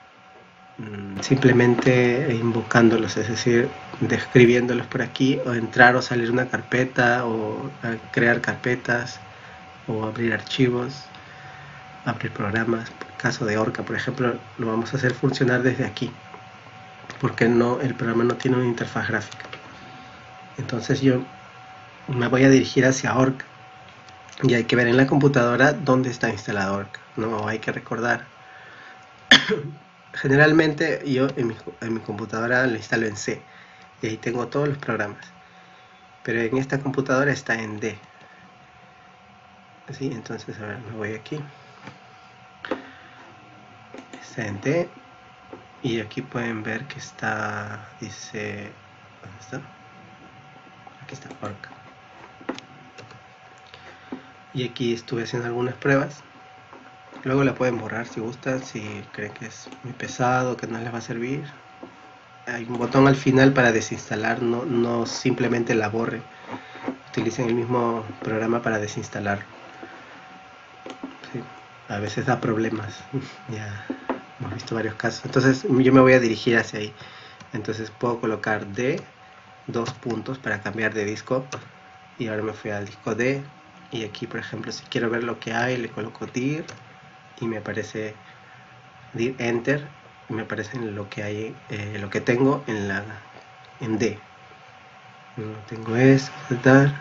simplemente invocándolos, es decir, describiéndolos por aquí, o entrar o salir una carpeta, o crear carpetas, o abrir archivos, abrir programas. Por el caso de Orca, por ejemplo, lo vamos a hacer funcionar desde aquí, porque no, el programa no tiene una interfaz gráfica. Entonces yo me voy a dirigir hacia Orca, y hay que ver en la computadora dónde está instalado Orca, ¿no? Hay que recordar. Generalmente yo en mi, en mi computadora lo instalo en C, y ahí tengo todos los programas, pero en esta computadora está en D. ¿Sí? Entonces, a ver, me voy aquí, está en D, y aquí pueden ver que está, dice, ¿dónde está? Aquí está Orca. Y aquí estuve haciendo algunas pruebas. Luego la pueden borrar si gustan, si creen que es muy pesado, que no les va a servir. Hay un botón al final para desinstalar, no, no simplemente la borren. Utilicen el mismo programa para desinstalar. Sí, a veces da problemas, ya hemos visto varios casos. Entonces yo me voy a dirigir hacia ahí. Entonces puedo colocar D, dos puntos para cambiar de disco, y ahora me fui al disco D, y aquí por ejemplo si quiero ver lo que hay le coloco dir y me aparece dir enter, y me aparece lo que hay, eh, lo que tengo en la en D. Tengo esto, tal,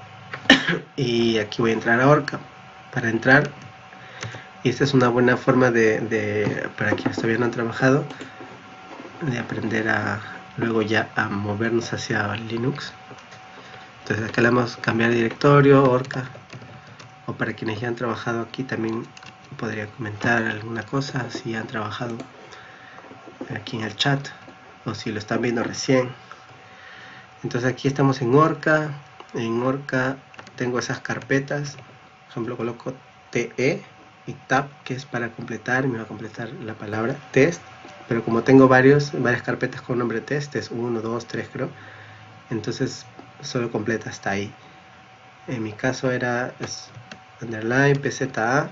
y aquí voy a entrar a Orca. Para entrar, y esta es una buena forma de, de para quienes todavía no han trabajado, de aprender a luego ya a movernos hacia Linux. Entonces acá le vamos a cambiar de directorio, Orca, o para quienes ya han trabajado aquí también podrían comentar alguna cosa si han trabajado aquí en el chat o si lo están viendo recién. Entonces aquí estamos en Orca. En Orca tengo esas carpetas, por ejemplo coloco te y tab, que es para completar, y me va a completar la palabra test, pero como tengo varios, varias carpetas con nombre test, es uno, dos, tres creo, entonces solo completa hasta ahí. En mi caso era es, underline pza,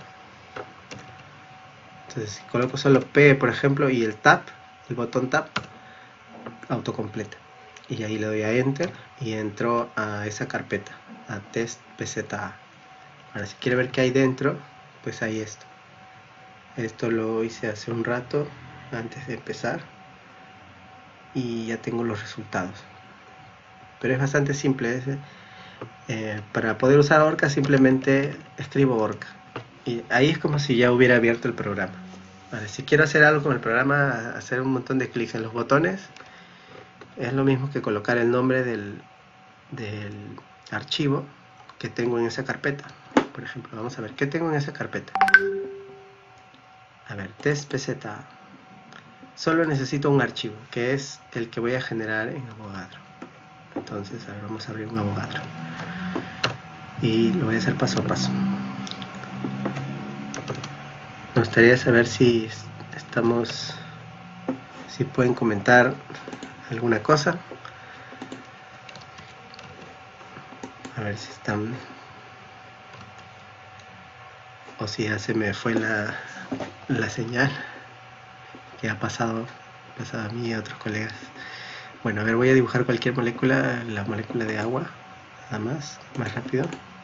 entonces si coloco solo P por ejemplo y el tab, el botón tab, autocompleta, y ahí le doy a enter y entro a esa carpeta, a test pza. Ahora si quiere ver qué hay dentro, pues hay esto. Esto lo hice hace un rato antes de empezar y ya tengo los resultados, pero es bastante simple. ¿eh? Eh, para poder usar Orca simplemente escribo Orca y ahí es como si ya hubiera abierto el programa. Vale, si quiero hacer algo con el programa, hacer un montón de clics en los botones, es lo mismo que colocar el nombre del, del archivo que tengo en esa carpeta. Por ejemplo, vamos a ver qué tengo en esa carpeta. A ver, test pza. Solo necesito un archivo, que es el que voy a generar en Avogadro. Entonces, a ver, vamos a abrir un Avogadro. Y lo voy a hacer paso a paso. Me gustaría saber si estamos, si pueden comentar alguna cosa. A ver si están, o si ya se me fue la, la señal, que ha pasado, pasado a mí y a otros colegas. Bueno, a ver, voy a dibujar cualquier molécula, la molécula de agua, nada más, más rápido.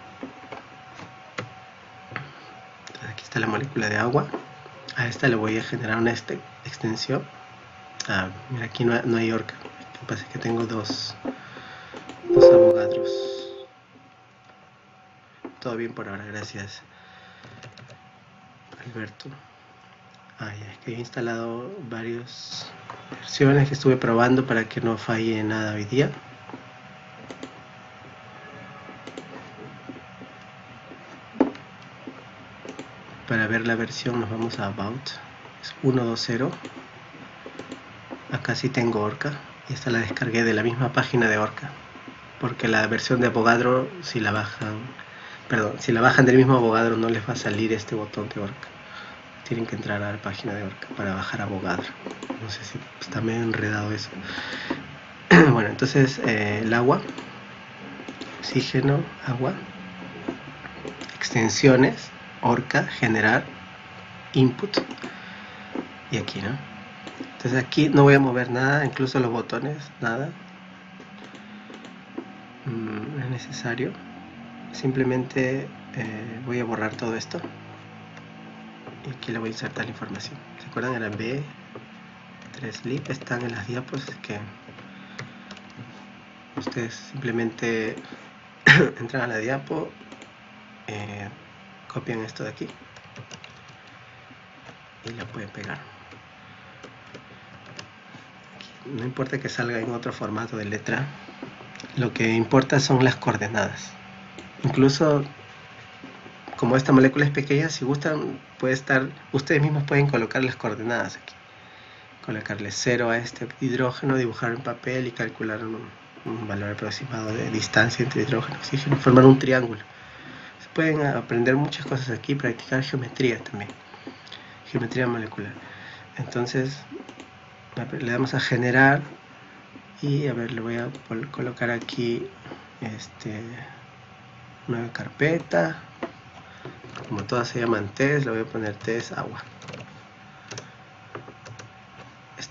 Entonces, aquí está la molécula de agua. A esta le voy a generar una este, extensión. Ah, mira, aquí no, no hay Orca. Lo que pasa es que tengo dos, dos Avogadros. Todo bien por ahora, gracias, Alberto. Ah, ya, es que he instalado varias versiones que estuve probando para que no falle nada hoy día. Para ver la versión nos vamos a About, es uno punto dos punto cero. Acá sí tengo Orca, y esta la descargué de la misma página de Orca, porque la versión de Avogadro, si la bajan, perdón, si la bajan del mismo Avogadro no les va a salir este botón de Orca. Tienen que entrar a la página de Orca para bajar Avogadro. No sé si está medio enredado eso. Bueno, entonces eh, el agua, oxígeno, agua, extensiones, Orca, generar, input, y aquí, ¿no? Entonces aquí no voy a mover nada, incluso los botones, nada. Mm, es necesario. Simplemente eh, voy a borrar todo esto. Y aquí le voy a insertar la información. ¿Se acuerdan? Era B, tres lib, están en las diapos, es que ustedes simplemente entran a la diapo, eh, copian esto de aquí y la pueden pegar. Aquí, no importa que salga en otro formato de letra, lo que importa son las coordenadas. Incluso como esta molécula es pequeña, si gustan, puede estar, ustedes mismos pueden colocar las coordenadas aquí. Colocarle cero a este hidrógeno, dibujar en papel y calcular un, un valor aproximado de distancia entre hidrógeno y oxígeno, formar un triángulo. Se pueden aprender muchas cosas aquí, practicar geometría también, geometría molecular. Entonces le damos a generar y a ver, le voy a colocar aquí este, nueva carpeta. Como todas se llaman test, le voy a poner test agua.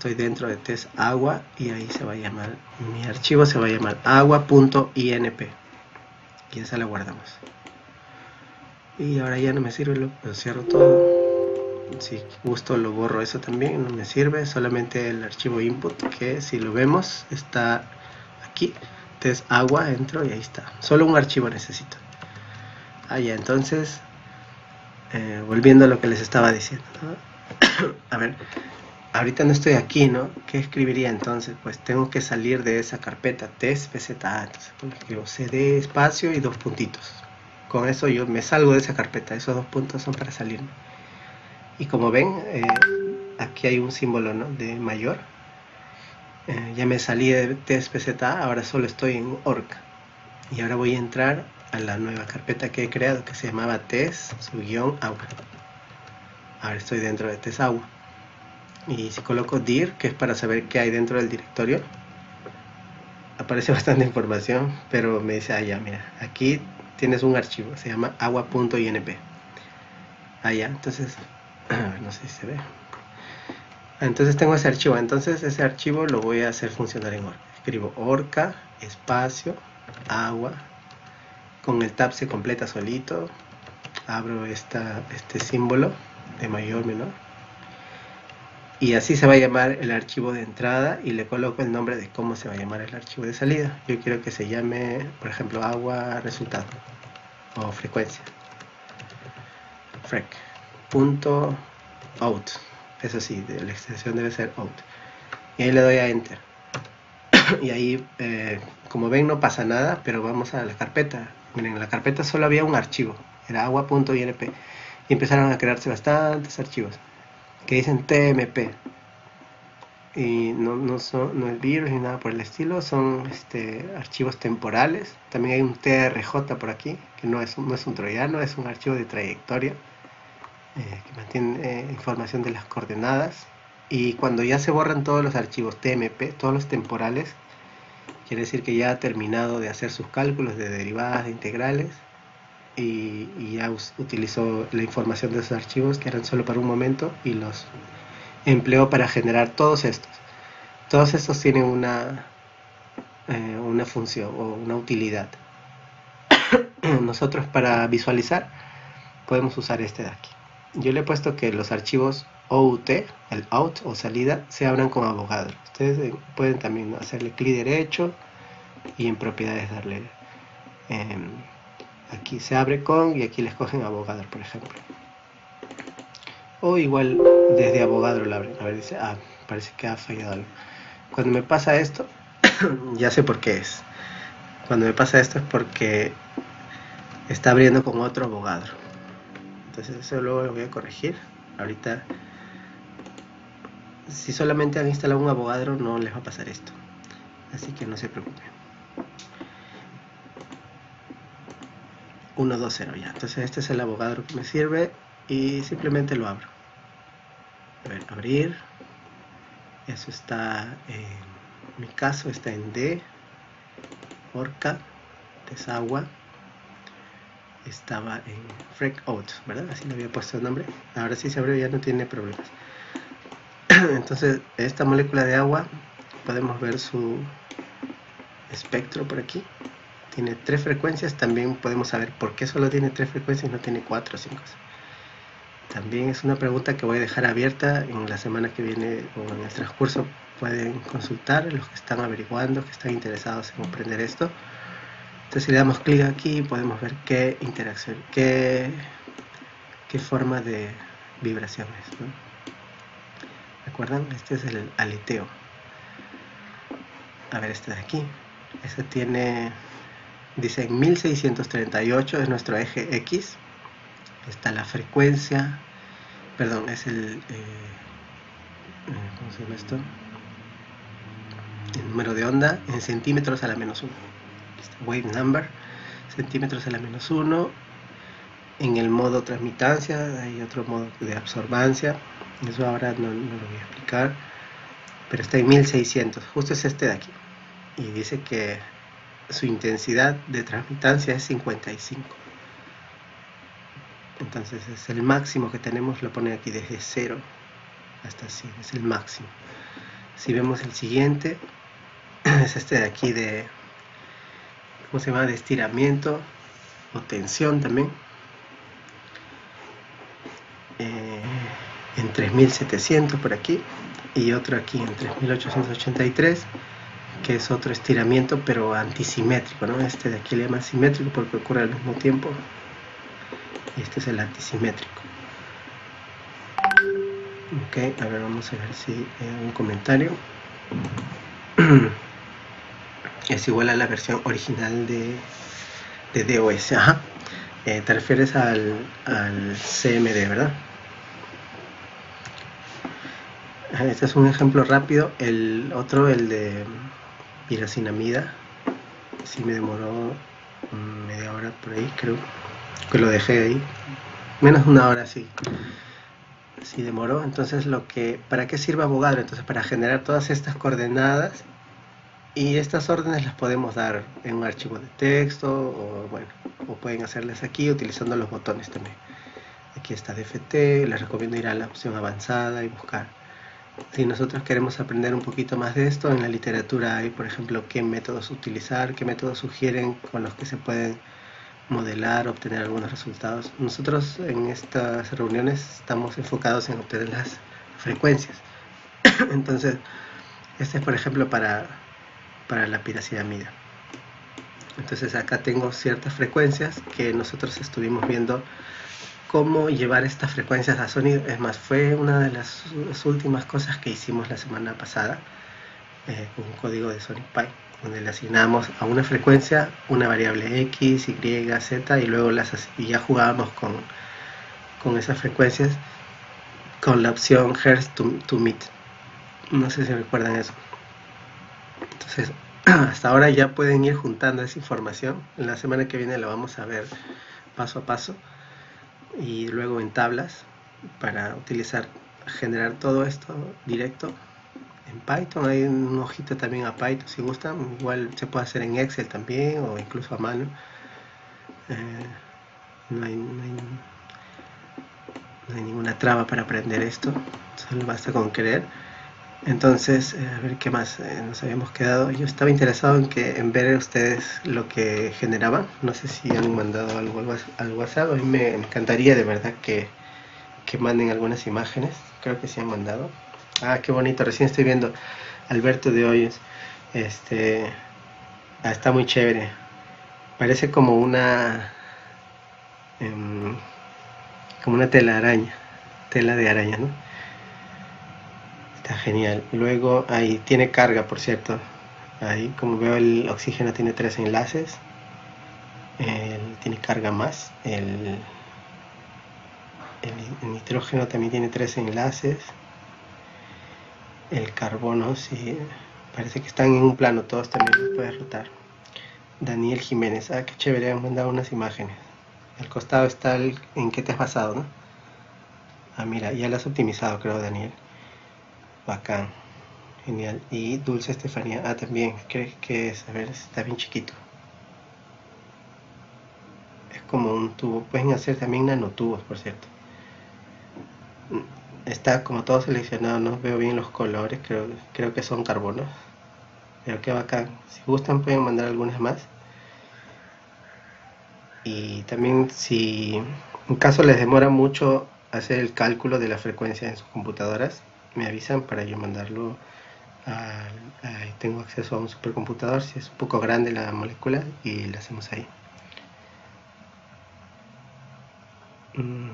estoy dentro de test agua y ahí se va a llamar, mi archivo se va a llamar agua.inp y esa la guardamos. Y ahora ya no me sirve, lo, lo cierro todo. Si gusto lo borro, eso también no me sirve, solamente el archivo input, que si lo vemos está aquí, test agua, entro y ahí está, solo un archivo necesito. Ah, ya, entonces eh, volviendo a lo que les estaba diciendo, ¿no? A ver, ahorita no estoy aquí, ¿no? ¿Qué escribiría entonces? Pues tengo que salir de esa carpeta test pza, entonces escribo cd espacio y dos puntitos. Con eso yo me salgo de esa carpeta, esos dos puntos son para salirme. Y como ven, eh, aquí hay un símbolo, ¿no?, de mayor. Eh, ya me salí de test pza, ahora solo estoy en orca. Y ahora voy a entrar a la nueva carpeta que he creado, que se llamaba test su guión agua. Ahora estoy dentro de test agua. Y si coloco dir, que es para saber qué hay dentro del directorio, aparece bastante información, pero me dice, ah, ya, mira, aquí tienes un archivo, se llama agua.inp. Ah, ya, entonces, no sé si se ve. Entonces tengo ese archivo, entonces ese archivo lo voy a hacer funcionar en orca. Escribo orca, espacio, agua, con el tab se completa solito, abro esta, este símbolo de mayor, menor, y así se va a llamar el archivo de entrada y le coloco el nombre de cómo se va a llamar el archivo de salida. Yo quiero que se llame, por ejemplo, agua resultado o frecuencia, frec punto out, eso sí, la extensión debe ser out, y ahí le doy a enter. Y ahí, eh, como ven, no pasa nada, pero vamos a la carpeta. Miren, en la carpeta solo había un archivo, era agua.inp, y empezaron a crearse bastantes archivos que dicen tmp, y no, no, son, no es virus ni nada por el estilo, son este, archivos temporales. También hay un trj por aquí, que no es, no es un troyano, es un archivo de trayectoria, eh, que mantiene eh, información de las coordenadas. Y cuando ya se borran todos los archivos tmp, todos los temporales, quiere decir que ya ha terminado de hacer sus cálculos de derivadas, de integrales, y, y ya utilizó la información de esos archivos que eran solo para un momento y los empleó para generar todos estos. Todos estos tienen una, eh, una función o una utilidad. Nosotros para visualizar podemos usar este de aquí. Yo le he puesto que los archivos O U T, el out o salida, se abran con Avogadro. Ustedes pueden también hacerle clic derecho y en propiedades darle eh, aquí se abre con, y aquí les cogen Avogadro, por ejemplo, o igual desde Avogadro lo abren. A ver, dice, ah, parece que ha fallado algo. Cuando me pasa esto, ya sé por qué es. Cuando me pasa esto es porque está abriendo con otro Avogadro. Entonces eso luego lo voy a corregir. Ahorita, si solamente han instalado un Avogadro, no les va a pasar esto, así que no se preocupen. uno dos cero ya. Entonces este es el Avogadro que me sirve y simplemente lo abro. A ver, abrir. Eso está, en mi caso está en D, orca, desagua. Estaba en frec out, ¿verdad? Así le había puesto el nombre. Ahora sí se abrió, ya no tiene problemas. Entonces esta molécula de agua, podemos ver su espectro por aquí. Tiene tres frecuencias. También podemos saber por qué solo tiene tres frecuencias y no tiene cuatro o cinco. También es una pregunta que voy a dejar abierta en la semana que viene o en el transcurso. Pueden consultar los que están averiguando, que están interesados en comprender esto. Entonces si le damos clic aquí podemos ver qué interacción, qué, qué forma de vibraciones, ¿no? ¿Recuerdan? Este es el aleteo. A ver, este de aquí. Este tiene, dice mil seiscientos treinta y ocho, es nuestro eje X. Está la frecuencia, perdón, es el, eh, ¿cómo se llama esto? El número de onda en centímetros a la menos uno. Wave number, centímetros a la menos uno. En el modo transmitancia hay otro modo de absorbancia, eso ahora no, no lo voy a explicar, pero está en mil seiscientos, justo es este de aquí, y dice que su intensidad de transmitancia es cincuenta y cinco. Entonces es el máximo que tenemos, lo pone aquí desde cero hasta cien, es el máximo. Si vemos el siguiente, es este de aquí de, ¿cómo se llama? De estiramiento o tensión también. Eh, en tres mil setecientos por aquí, y otro aquí en tres mil ochocientos ochenta y tres, que es otro estiramiento pero antisimétrico, ¿no? Este de aquí le llaman simétrico porque ocurre al mismo tiempo, y este es el antisimétrico. Ok, a ver, vamos a ver si hay un comentario. Es igual a la versión original de, de D O S. Ajá. Eh, te refieres al, al C M D, ¿verdad? Este es un ejemplo rápido. El otro, el de piracinamida, sí me demoró media hora por ahí, creo que lo dejé ahí, menos de una hora, sí, sí demoró. Entonces, lo que, ¿para qué sirve Avogadro? Entonces, para generar todas estas coordenadas, y estas órdenes las podemos dar en un archivo de texto, o bueno, o pueden hacerlas aquí utilizando los botones también. Aquí está D F T, les recomiendo ir a la opción avanzada y buscar. Si nosotros queremos aprender un poquito más de esto, en la literatura hay, por ejemplo, qué métodos utilizar, qué métodos sugieren con los que se pueden modelar, obtener algunos resultados. Nosotros en estas reuniones estamos enfocados en obtener las frecuencias. Entonces, este es, por ejemplo, para, para la piracidamida. Entonces acá tengo ciertas frecuencias que nosotros estuvimos viendo cómo llevar estas frecuencias a sonido. Es más, fue una de las, las últimas cosas que hicimos la semana pasada, eh, con un código de Sonic Pi, donde le asignamos a una frecuencia una variable X, Y, Z, y luego las, y ya jugábamos con, con esas frecuencias con la opción Hertz to, to Meet. No sé si recuerdan eso. Entonces, hasta ahora ya pueden ir juntando esa información. En la semana que viene lo vamos a ver paso a paso, y luego en tablas para utilizar, generar todo esto directo en Python. Hay un ojito también a Python si gustan, igual se puede hacer en Excel también o incluso a mano. Eh, no, hay, no, hay, no hay ninguna traba para aprender esto, solo basta con querer. Entonces, eh, a ver qué más eh, nos habíamos quedado. Yo estaba interesado en que en ver ustedes lo que generaban. No sé si han mandado algo al WhatsApp. A mí me encantaría de verdad que, que manden algunas imágenes. Creo que sí han mandado. Ah, qué bonito. Recién estoy viendo Alberto de Hoyos. Este, ah, está muy chévere. Parece como una um, como una tela araña, tela de araña, ¿no? Está genial. Luego ahí tiene carga, por cierto. Ahí, como veo, el oxígeno tiene tres enlaces. El, tiene carga más. El, el, el nitrógeno también tiene tres enlaces. El carbono, sí. Parece que están en un plano. Todos también los puedes rotar. Daniel Jiménez. Ah, qué chévere. Han mandado unas imágenes. Al costado está el en qué te has basado, ¿no? Ah, mira, ya lo has optimizado, creo, Daniel. Bacán, genial. Y Dulce Estefanía, ah, también, ¿qué, qué es? A ver, está bien chiquito. Es como un tubo. Pueden hacer también nanotubos, por cierto. Está como todo seleccionado, no veo bien los colores, creo, creo que son carbonos. Pero qué bacán. Si gustan pueden mandar algunas más. Y también, si en caso les demora mucho hacer el cálculo de la frecuencia en sus computadoras, me avisan para yo mandarlo a, a, tengo acceso a un supercomputador si es un poco grande la molécula, y lo hacemos ahí. mm.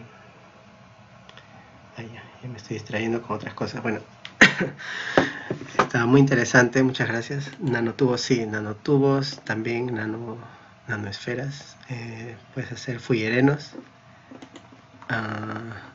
Ay, ya, ya me estoy distrayendo con otras cosas. Bueno, está muy interesante, muchas gracias. Nanotubos, sí, nanotubos, también nano, nanoesferas. Eh, puedes hacer fullerenos. uh,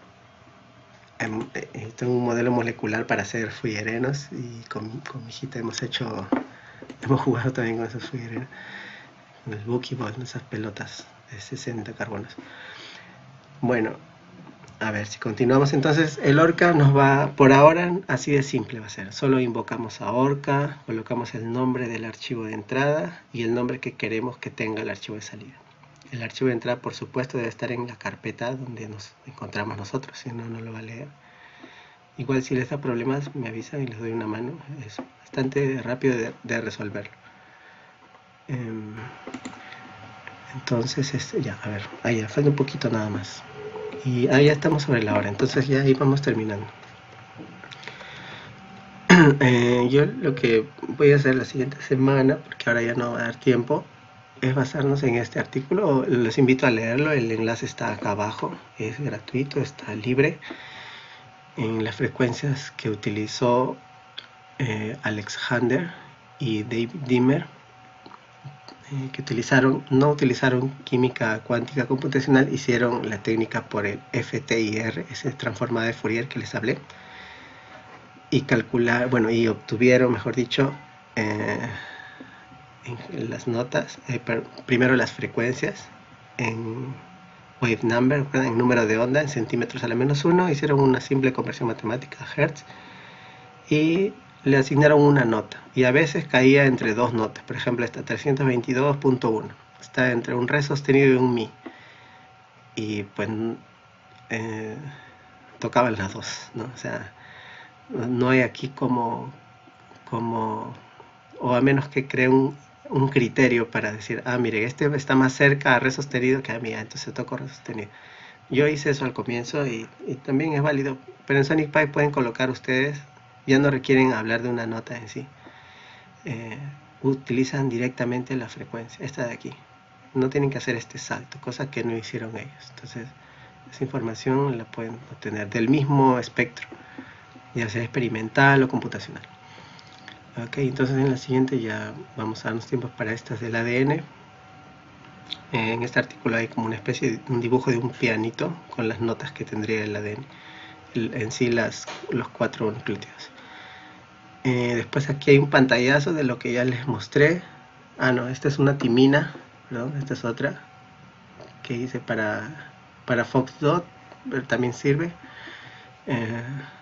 Tengo un modelo molecular para hacer fullerenos, y con, con mi hijita hemos hecho, hemos jugado también con esos fullerenos, con el buquiball, esas pelotas de sesenta carbonos. Bueno, a ver si continuamos. Entonces el Orca nos va, por ahora así de simple va a ser, solo invocamos a Orca, colocamos el nombre del archivo de entrada y el nombre que queremos que tenga el archivo de salida. El archivo de entrada, por supuesto, debe estar en la carpeta donde nos encontramos nosotros, si no, no lo va a leer. Igual si les da problemas me avisan y les doy una mano, es bastante rápido de, de resolverlo. Um, entonces, este, ya, a ver, ahí ya, falta un poquito nada más. Y ahí ya estamos sobre la hora, entonces ya ahí vamos terminando. eh, yo lo que voy a hacer la siguiente semana, porque ahora ya no va a dar tiempo, es basarnos en este artículo. Les invito a leerlo, el enlace está acá abajo, es gratuito, está libre, en las frecuencias que utilizó eh, Alexander y David Dimmer, eh, que utilizaron, no utilizaron química cuántica computacional, hicieron la técnica por el F T I R, ese transformada de Fourier que les hablé, y calcular, bueno, y obtuvieron, mejor dicho, eh, en las notas, eh, primero las frecuencias en wave number, en número de onda, en centímetros a la menos uno, hicieron una simple conversión matemática a hertz y le asignaron una nota, y a veces caía entre dos notas. Por ejemplo, esta trescientos veintidós punto uno está entre un re sostenido y un mi, y pues eh, tocaban las dos, ¿no? O sea, no hay aquí como, como o a menos que cree un, un criterio para decir, ah, mire, este está más cerca a re sostenido que a mí, entonces toco re sostenido. Yo hice eso al comienzo y, y también es válido, pero en Sonic Pi pueden colocar ustedes, ya no requieren hablar de una nota en sí, eh, utilizan directamente la frecuencia, esta de aquí, no tienen que hacer este salto, cosa que no hicieron ellos. Entonces esa información la pueden obtener del mismo espectro, ya sea experimental o computacional. Ok, entonces en la siguiente ya vamos a darnos tiempos para estas del A D N. En este artículo hay como una especie de un dibujo de un pianito con las notas que tendría el A D N, el, en sí las, los cuatro nucleótidos. Eh, después aquí hay un pantallazo de lo que ya les mostré. Ah, no, esta es una timina, perdón, esta es otra que hice para, para FoxDot, pero también sirve. Eh,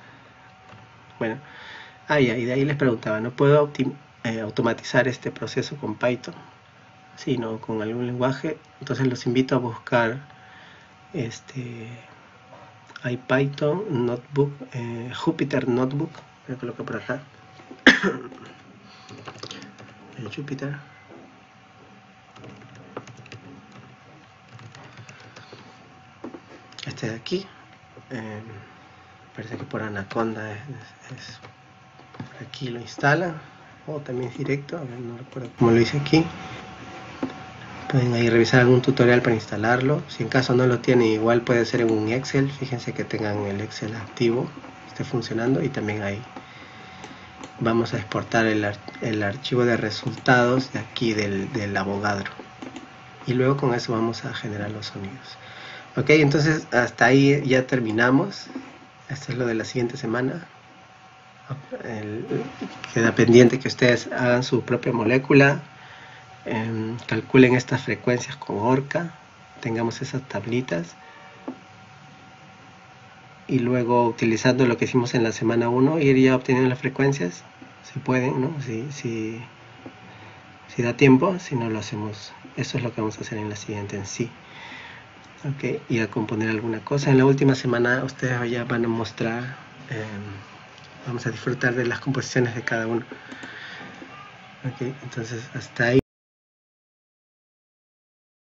bueno, ah, ya, y de ahí les preguntaba, ¿no puedo eh, automatizar este proceso con Python? Sí, no, con algún lenguaje. Entonces los invito a buscar este IPython Notebook, eh, Jupyter Notebook, lo coloco por acá. El Jupyter. Este de aquí. Eh, parece que por Anaconda es, es, es por aquí lo instala, o también es directo, a ver, no recuerdo cómo lo hice aquí. Pueden ahí revisar algún tutorial para instalarlo. Si en caso no lo tienen, igual puede ser en un Excel. Fíjense que tengan el Excel activo, esté funcionando, y también ahí vamos a exportar el, ar el archivo de resultados de aquí del, del Avogadro, y luego con eso vamos a generar los sonidos. Ok, entonces hasta ahí ya terminamos. Esto es lo de la siguiente semana. El, queda pendiente que ustedes hagan su propia molécula. Eh, calculen estas frecuencias con Orca, tengamos esas tablitas, y luego utilizando lo que hicimos en la semana uno, ir ya obteniendo las frecuencias, si pueden, ¿no? si, si, si da tiempo. Si no, lo hacemos, eso es lo que vamos a hacer en la siguiente en sí. Ok, y a componer alguna cosa. En la última semana ustedes ya van a mostrar, eh, vamos a disfrutar de las composiciones de cada uno. Ok, entonces hasta ahí.